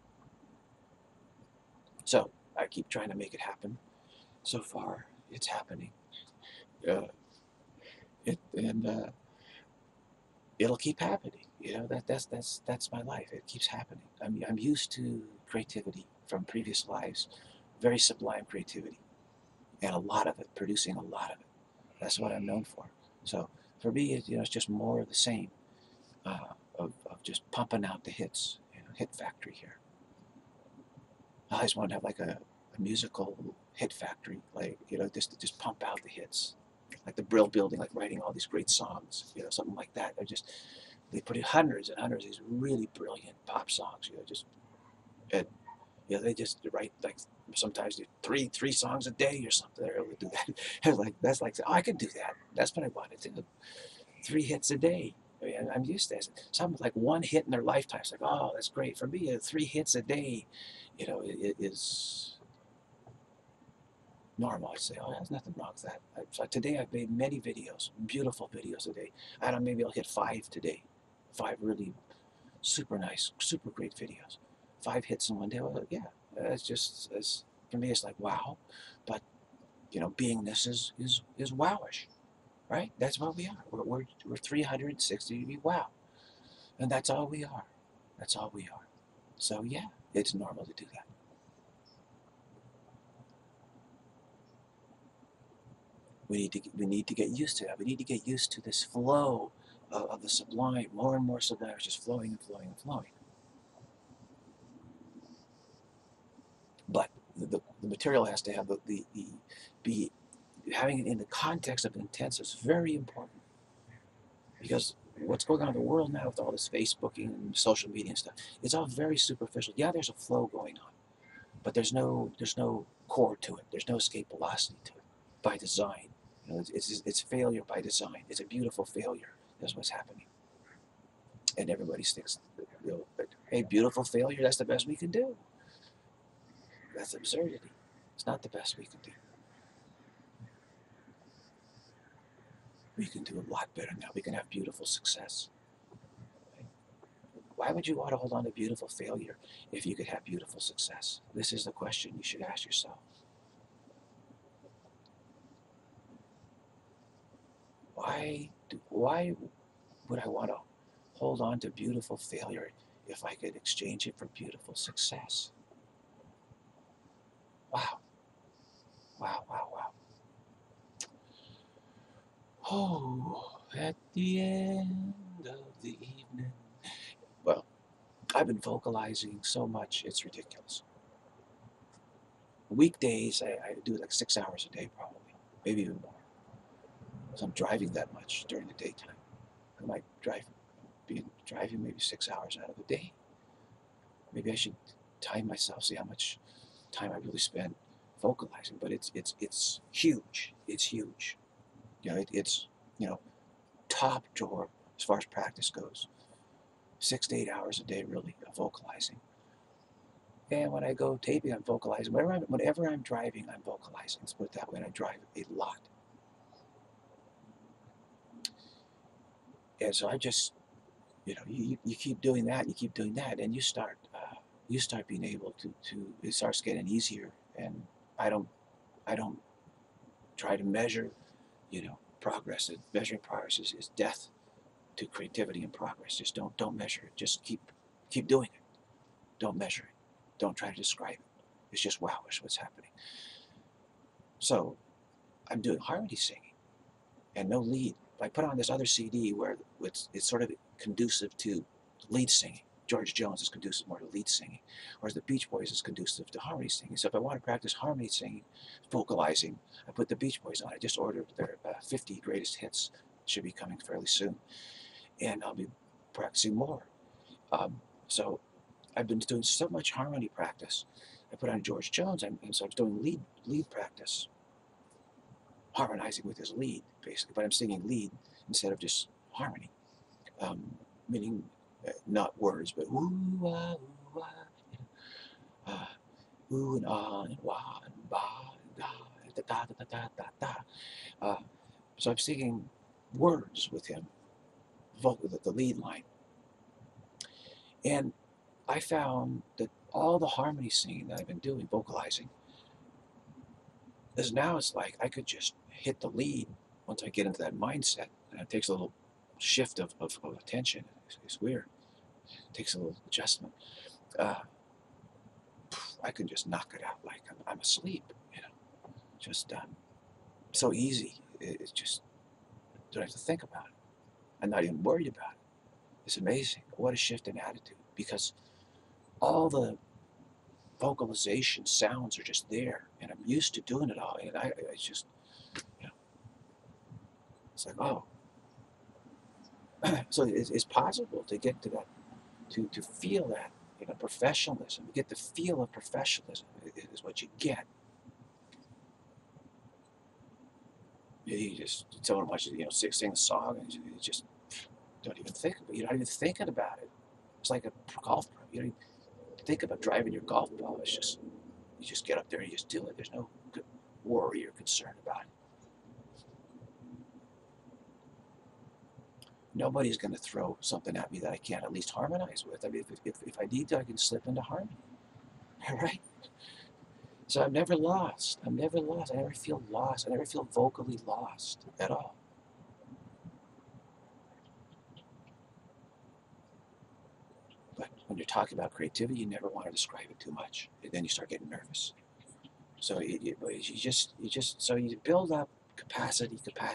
So I keep trying to make it happen. So far, it's happening. It'll keep happening. That's my life. It keeps happening. I'm used to creativity from previous lives, very sublime creativity, and a lot of it, producing a lot of it. That's what I'm known for. So for me, it's just more of the same, of just pumping out the hits, hit factory here. I always want to have like a musical hit factory, like, just pump out the hits, like the Brill Building, like writing all these great songs, something like that. They put in hundreds and hundreds of these really brilliant pop songs, and they just write like sometimes do three songs a day or something. They're able to do that. That's like, oh, I could do that. That's what I wanted to do. 3 hits a day. I mean, I'm used to it. Some like 1 hit in their lifetime. It's like, oh, that's great. For me, 3 hits a day, it is normal. I'd say, oh, there's nothing wrong with that. So today I've made many videos, beautiful videos a day. I don't know, maybe I'll hit 5 today. 5 really super nice, super great videos. 5 hits in one day. Well, yeah, for me, it's like, wow. But, beingness is wowish, right? That's what we are. We're 360 degree wow. And that's all we are. That's all we are. So yeah, it's normal to do that. We need to get used to that. We need to get used to this flow of the sublime, more and more sublime, just flowing and flowing and flowing. But the material has to have be having it in the context of intensive is very important, because what's going on in the world now with all this Facebooking and social media and stuff, it's all very superficial. Yeah, there's a flow going on, but there's no core to it. There's no escape velocity to it by design. It's failure by design. It's a beautiful failure. That's what's happening. And everybody thinks, hey, beautiful failure, that's the best we can do. That's absurdity. It's not the best we can do. We can do a lot better now. We can have beautiful success. Why would you want to hold on to beautiful failure if you could have beautiful success? This is the question you should ask yourself. Why would I want to hold on to beautiful failure if I could exchange it for beautiful success? Wow. Wow, wow, wow. Oh, at the end of the evening. Well, I've been vocalizing so much, it's ridiculous. Weekdays, I do like 6 hours a day probably, maybe even more. So I'm driving that much during the daytime. I might be driving maybe 6 hours out of the day. Maybe I should time myself, see how much time I really spend vocalizing. But it's huge. It's huge. It's top drawer as far as practice goes. 6 to 8 hours a day, really, of vocalizing. And when I go taping, I'm vocalizing. Whenever I'm driving, I'm vocalizing. Let's put it that way. And I drive a lot. And so I just, you keep doing that, you keep doing that, and you start being able to it starts getting easier. And I don't try to measure, progress. Measuring progress is death to creativity and progress. Just don't measure it. Just keep doing it. Don't measure it. Don't try to describe it. It's just wowish what's happening. So I'm doing harmony singing and no lead. I put on this other CD where it's sort of conducive to lead singing, George Jones is conducive more to lead singing, whereas the Beach Boys is conducive to harmony singing. So if I want to practice harmony singing, vocalizing, I put the Beach Boys on. I just ordered their 50 greatest hits. It should be coming fairly soon. And I'll be practicing more. So I've been doing so much harmony practice. I put on George Jones, and so I'm doing lead practice, harmonizing with his lead, basically. But I'm singing lead instead of just harmony, meaning not words, but ooh, ah, ooh, ah, ooh, and ah, and wah, and ba, and da, and da, da, da, da, da, da. So I'm singing words with him, the lead line. And I found that all the harmony singing that I've been doing, vocalizing, is now it's like I could just hit the lead once I get into that mindset. And it takes a little shift of attention. It's weird. It takes a little adjustment. I can just knock it out like I'm asleep, you know. Just so easy. It's just, don't have to think about it. I'm not even worried about it. It's amazing. What a shift in attitude. Because all the vocalization sounds are just there, and I'm used to doing it all. And I just, you know, it's like, oh. So it's possible to get to that, to feel that, you know, professionalism. You get the feel of professionalism is what you get. You just tell them what you know, sing a song, and you just don't even think about it. You're not even thinking about it. It's like a golf pro. You don't even think about driving your golf ball. It's just, you just get up there and you just do it. There's no worry or concern about it. Nobody's going to throw something at me that I can't at least harmonize with. I mean, if I need to, I can slip into harmony. All right? So I'm never lost. I'm never lost. I never feel lost. I never feel vocally lost at all. But when you're talking about creativity, you never want to describe it too much. And then you start getting nervous. So you build up capacity.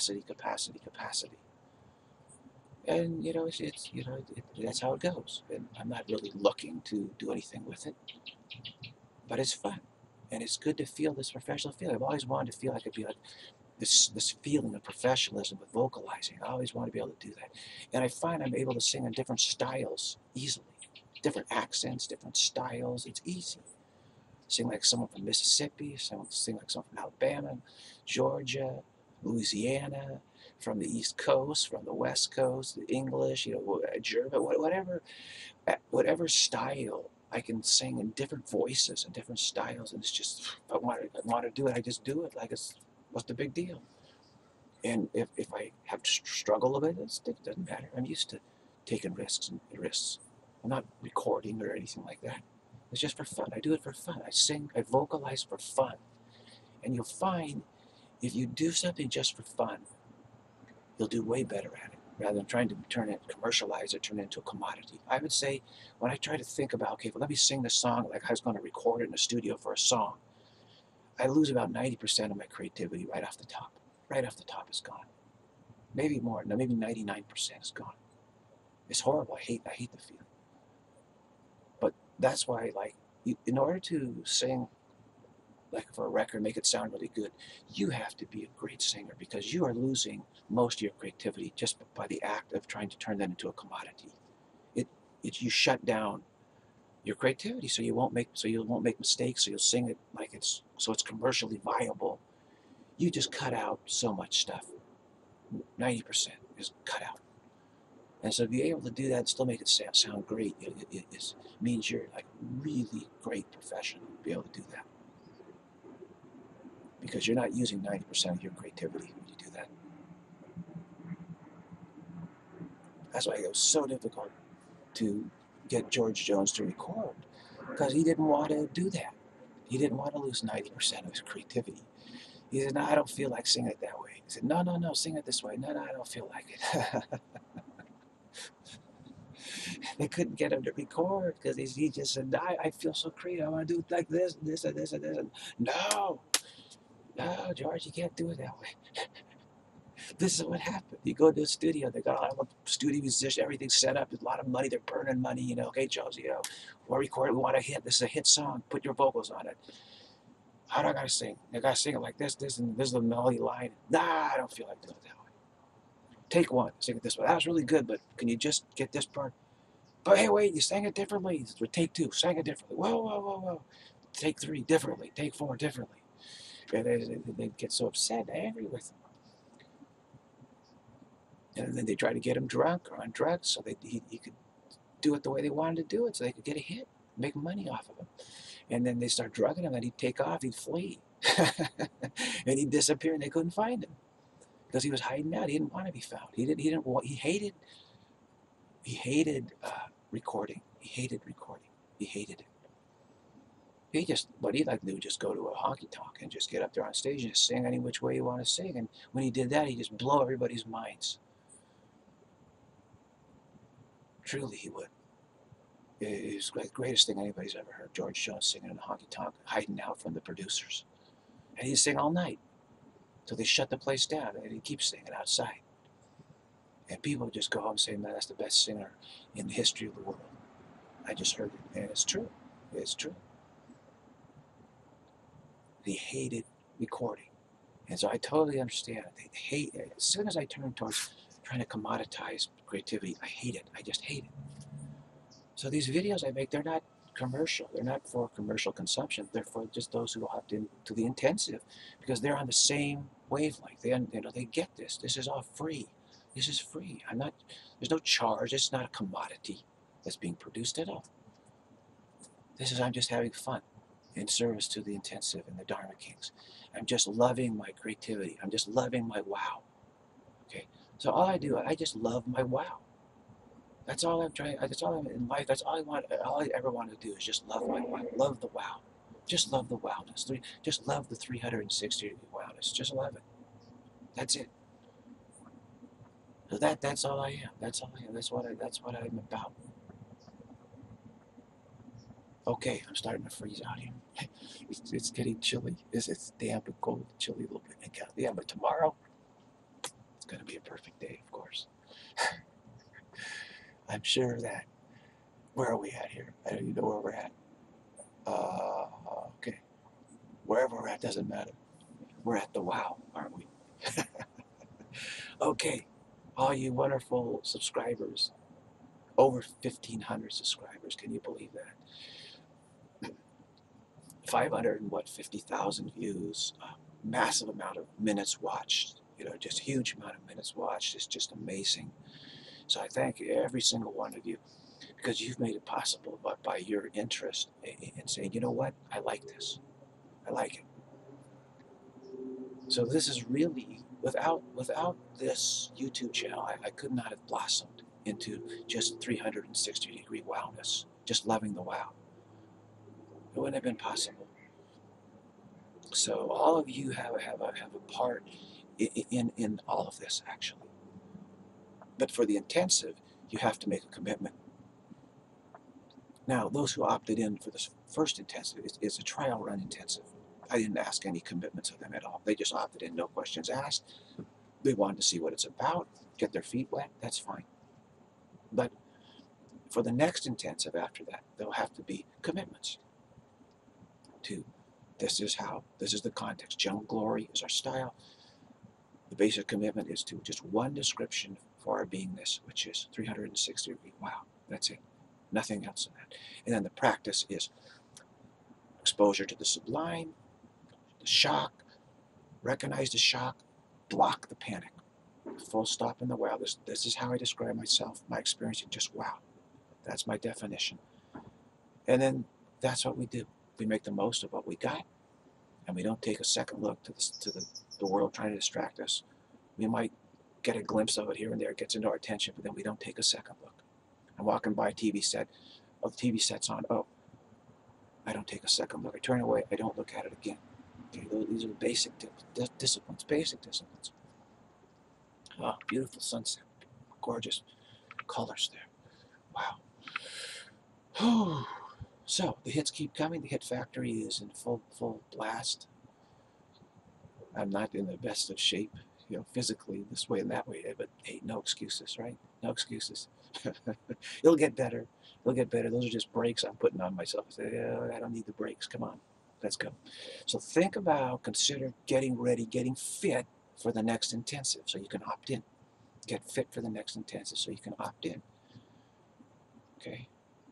And, you know, that's how it goes. And I'm not really looking to do anything with it. But it's fun. And it's good to feel this professional feeling. I've always wanted to feel like I could be like this feeling of professionalism with vocalizing. I always want to be able to do that. And I find I'm able to sing in different styles easily. Different accents, different styles. It's easy. Sing like someone from Mississippi, sing like someone from Alabama, Georgia, Louisiana, from the East Coast, from the West Coast, the English, you know, German, whatever style I can sing in different voices and different styles, and it's just, if I want to do it, I just do it. Like, what's the big deal? And if I have to struggle with it, it doesn't matter. I'm used to taking risks. I'm not recording or anything like that. It's just for fun. I do it for fun. I sing, I vocalize for fun. And you'll find if you do something just for fun, you'll do way better at it, rather than trying to commercialize it, turn it into a commodity. I would say, when I try to think about, okay, well, let me sing this song like I was going to record it in a studio for a song, I lose about 90% of my creativity right off the top. Right off the top is gone. Maybe more. No, maybe 99% is gone. It's horrible. I hate the feeling. But that's why, like, in order to sing like for a record, make it sound really good, you have to be a great singer, because you are losing most of your creativity just by the act of trying to turn that into a commodity. You shut down your creativity, so you won't make mistakes, so you'll sing it like it's commercially viable. You just cut out so much stuff. 90% is cut out. And so to be able to do that and still make it sound great, it means you're like really great professional to be able to do that. Because you're not using 90% of your creativity when you do that. That's why it was so difficult to get George Jones to record, because he didn't want to do that. He didn't want to lose 90% of his creativity. He said, no, I don't feel like singing it that way. He said, no, sing it this way. No, I don't feel like it. They couldn't get him to record because he just said, I feel so creative. I want to do it like this, and this, and this, and this. And no, George, you can't do it that way. This is what happened. You go to the studio, they got all the studio musicians, everything set up, a lot of money, they're burning money, you know, okay, Josie, you know, we're recording, we want a hit, this is a hit song, put your vocals on it. How do I gotta sing? I gotta sing it like this, and this is the melody line. Nah, I don't feel like doing it that way. Take one, sing it this way. That was really good, but can you just get this part? But hey, wait, you sang it differently. Take two, sang it differently. Whoa, whoa, whoa, whoa. Take three, differently. Take four, differently. And they get so upset, angry with him. And then they try to get him drunk or on drugs so he could do it the way they wanted to do it, so they could get a hit, make money off of him. And then they start drugging him, and he'd take off, he'd flee. And he'd disappear, and they couldn't find him because he was hiding out. He didn't want to be found. He hated recording. He hated recording. He hated it. What he'd like to do was just go to a honky tonk and just get up there on stage and just sing any which way you want to sing. And when he did that, he'd just blow everybody's minds. Truly, he would. It was the greatest thing anybody's ever heard. George Jones singing in a honky tonk, hiding out from the producers. And he'd sing all night till they shut the place down, and he'd keep singing outside. And people would just go home saying, man, that's the best singer in the history of the world. I just heard it, and it's true. It's true. He hated recording. And so I totally understand. They hate it. As soon as I turn towards trying to commoditize creativity, I hate it. I just hate it. So these videos I make, they're not commercial. They're not for commercial consumption. They're for just those who opt into the intensive, because they're on the same wavelength. They get this. This is all free. This is free. There's no charge. It's not a commodity that's being produced at all. I'm just having fun in service to the intensive and the Dharma Kings. I'm just loving my creativity. I'm just loving my wow. Okay. So all I do, I just love my wow. That's all I'm trying. That's all I'm in life. That's all I want. All I ever want to do is just love my wow. Love the wow. Just love the wildness. Just love the 360-degree wildness. Just love it. That's it. So that's all I am. That's all I am. That's what I'm about. Okay, I'm starting to freeze out here. It's getting chilly. It's damp and cold, chilly a little bit. Yeah, but tomorrow it's going to be a perfect day, of course. I'm sure of that. Where are we at here? I don't even know where we're at. Okay. Wherever we're at doesn't matter. We're at the wow, aren't we? Okay. All you wonderful subscribers. Over 1,500 subscribers. Can you believe that? 50,000 views. Massive amount of minutes watched. Just huge amount of minutes watched. It's just amazing. So I thank every single one of you, because you've made it possible by your interest in saying, you know what, I like this. I like it. So this is really, without this YouTube channel, I could not have blossomed into just 360-degree wildness, just loving the wow. It wouldn't have been possible. So all of you have a part in all of this, actually. But for the intensive, you have to make a commitment. Now, those who opted in for this first intensive, it's a trial run intensive. I didn't ask any commitments of them at all. They just opted in, no questions asked. They wanted to see what it's about, get their feet wet, that's fine. But for the next intensive after that, there'll have to be commitments to this is the context. General glory is our style. The basic commitment is to just one description for our beingness, which is 360-degree wow. That's it. Nothing else in that. And then the practice is exposure to the sublime, the shock, recognize the shock, block the panic. Full stop in the wow. This is how I describe myself, my experience, just wow. That's my definition. And then that's what we do. We make the most of what we got, and we don't take a second look to the world trying to distract us. We might get a glimpse of it here and there, it gets into our attention, but then we don't take a second look. I'm walking by a TV set, the TV set's on, oh, I don't take a second look. I turn away, I don't look at it again. Okay, these are the basic disciplines, basic disciplines. Oh, beautiful sunset, gorgeous colors there. Wow. So the hits keep coming. The hit factory is in full blast. I'm not in the best of shape physically this way and that way. But hey, no excuses, right? No excuses. It'll get better. It'll get better. Those are just brakes I'm putting on myself. I say, I don't need the brakes. Come on, let's go. So think about, consider getting ready, getting fit for the next intensive so you can opt in. Get fit for the next intensive so you can opt in. Okay?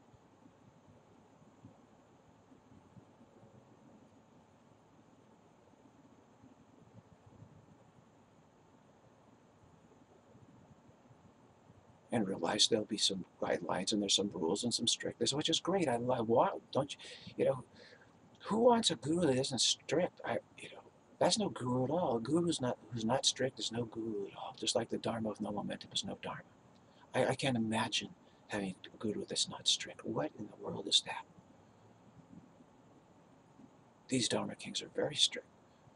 And realize there'll be some guidelines and there's some rules and some strictness, which is great. I want, don't who wants a guru that isn't strict? That's no guru at all. A guru who's not strict is no guru at all. Just like the Dharma of no momentum is no Dharma. I can't imagine having a guru that's not strict. What in the world is that? These Dharma kings are very strict.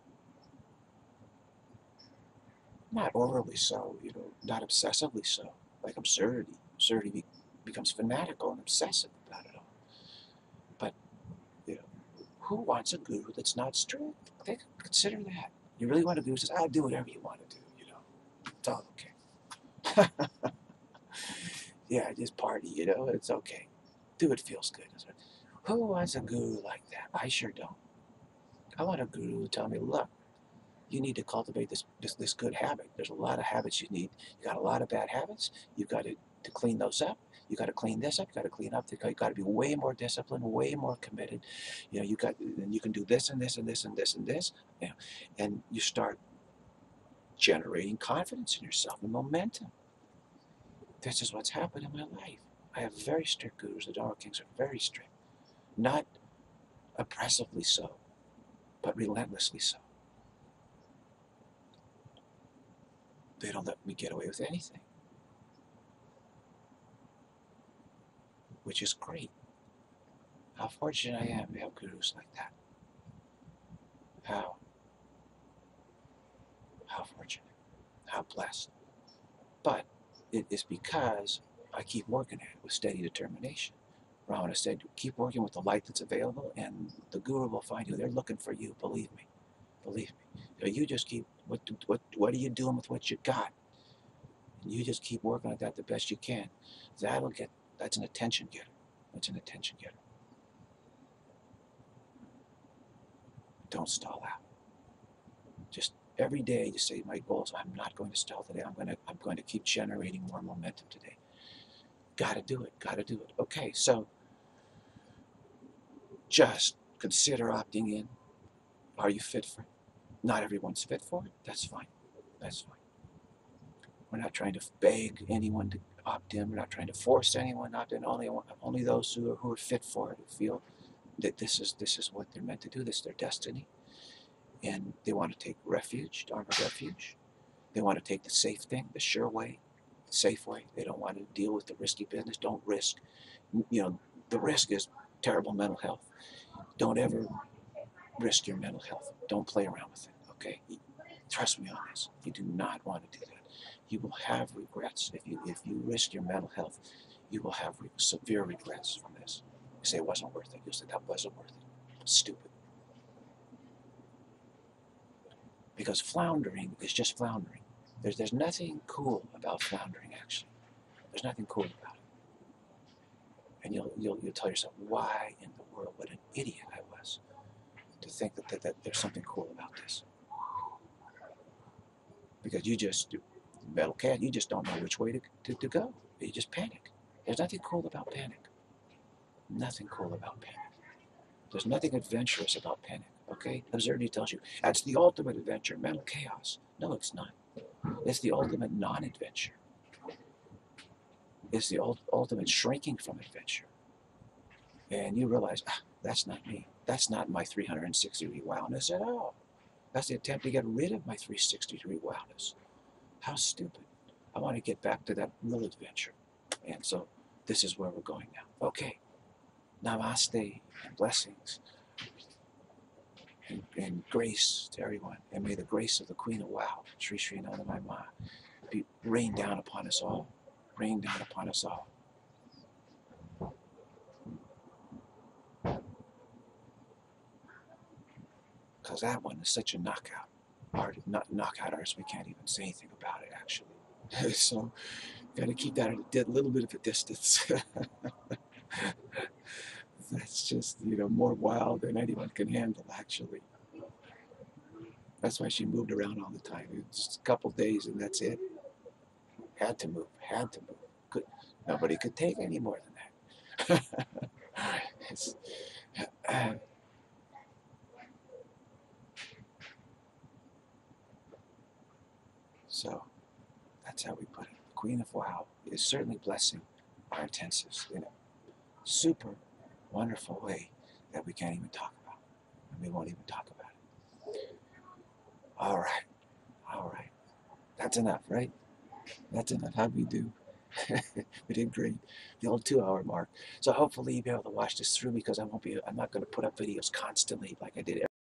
Not overly so, not obsessively so, like absurdity. Absurdity becomes fanatical and obsessive about it all. But, who wants a guru that's not strict? Consider that. You really want a guru who says, I'll do whatever you want to do, It's all okay. Yeah, just party, it's okay. Do what feels good. Who wants a guru like that? I sure don't. I want a guru to tell me, look, you need to cultivate this good habit. There's a lot of habits you need. You got a lot of bad habits. You've got to clean those up. You got to clean this up. You got to clean up. You got to be way more disciplined, way more committed. You can do this and this and this and this and this. And you start generating confidence in yourself and momentum. This is what's happened in my life. I have very strict gurus. The Dharma Kings are very strict. Not oppressively so, but relentlessly so. They don't let me get away with anything, which is great. How fortunate I am to have gurus like that. How fortunate. How blessed. But it is because I keep working at it with steady determination. Ramana said, keep working with the light that's available, and the guru will find you. They're looking for you, believe me. Believe me. You just keep, what are you doing with what you got? And you just keep working at that the best you can. That's an attention getter. That's an attention getter. Don't stall out. Just every day, just say, my goals, I'm not going to stall today. I'm going to keep generating more momentum today. Got to do it. Got to do it. Okay, so just consider opting in. Are you fit for it? Not everyone's fit for it. That's fine. That's fine. We're not trying to beg anyone to opt in. We're not trying to force anyone to opt in. Only those who are fit for it, who feel that this is what they're meant to do. This is their destiny, and they want to take refuge, Dharma refuge. They want to take the safe thing, the sure way, the safe way. They don't want to deal with the risky business. Don't risk. The risk is terrible mental health. Don't ever risk your mental health. Don't play around with it. Okay, trust me on this. You do not want to do that. You will have regrets if you risk your mental health. You will have severe regrets from this. You say it wasn't worth it. You say that wasn't worth it. Stupid. Because floundering is just floundering. There's nothing cool about floundering. Actually, there's nothing cool about it. And you'll tell yourself, why in the world? What an idiot I was to think that there's something cool about this. Because you just metal cat, you just don't know which way to go. You just panic. There's nothing cool about panic. Nothing cool about panic. There's nothing adventurous about panic. Okay? Absurdity tells you that's the ultimate adventure, mental chaos. No, it's not. It's the ultimate non-adventure. It's the ultimate shrinking from adventure. And you realize, that's not me. That's not my 360-degree wildness at all. That's the attempt to get rid of my 360-degree wildness. How stupid. I want to get back to that real adventure. And so this is where we're going now. Okay. Namaste and blessings and grace to everyone. And may the grace of the Queen of Wow, Sri Sri Nandamai Ma, be rain down upon us all. Rain down upon us all. Because that one is such a knockout. hard to knock out ours. We can't even say anything about it, actually. So, got to keep that at a little bit of a distance. That's just, more wild than anyone can handle, actually. That's why she moved around all the time. It was just a couple days and that's it. Had to move, had to move. Nobody could take any more than that. It's, so that's how we put it. The Queen of Wow is certainly blessing our intensives in a super wonderful way that we can't even talk about. And we won't even talk about it. All right. All right. That's enough, right? That's enough. How'd we do? We did great. The old 2-hour mark. So hopefully you'll be able to watch this through because I'm not going to put up videos constantly like I did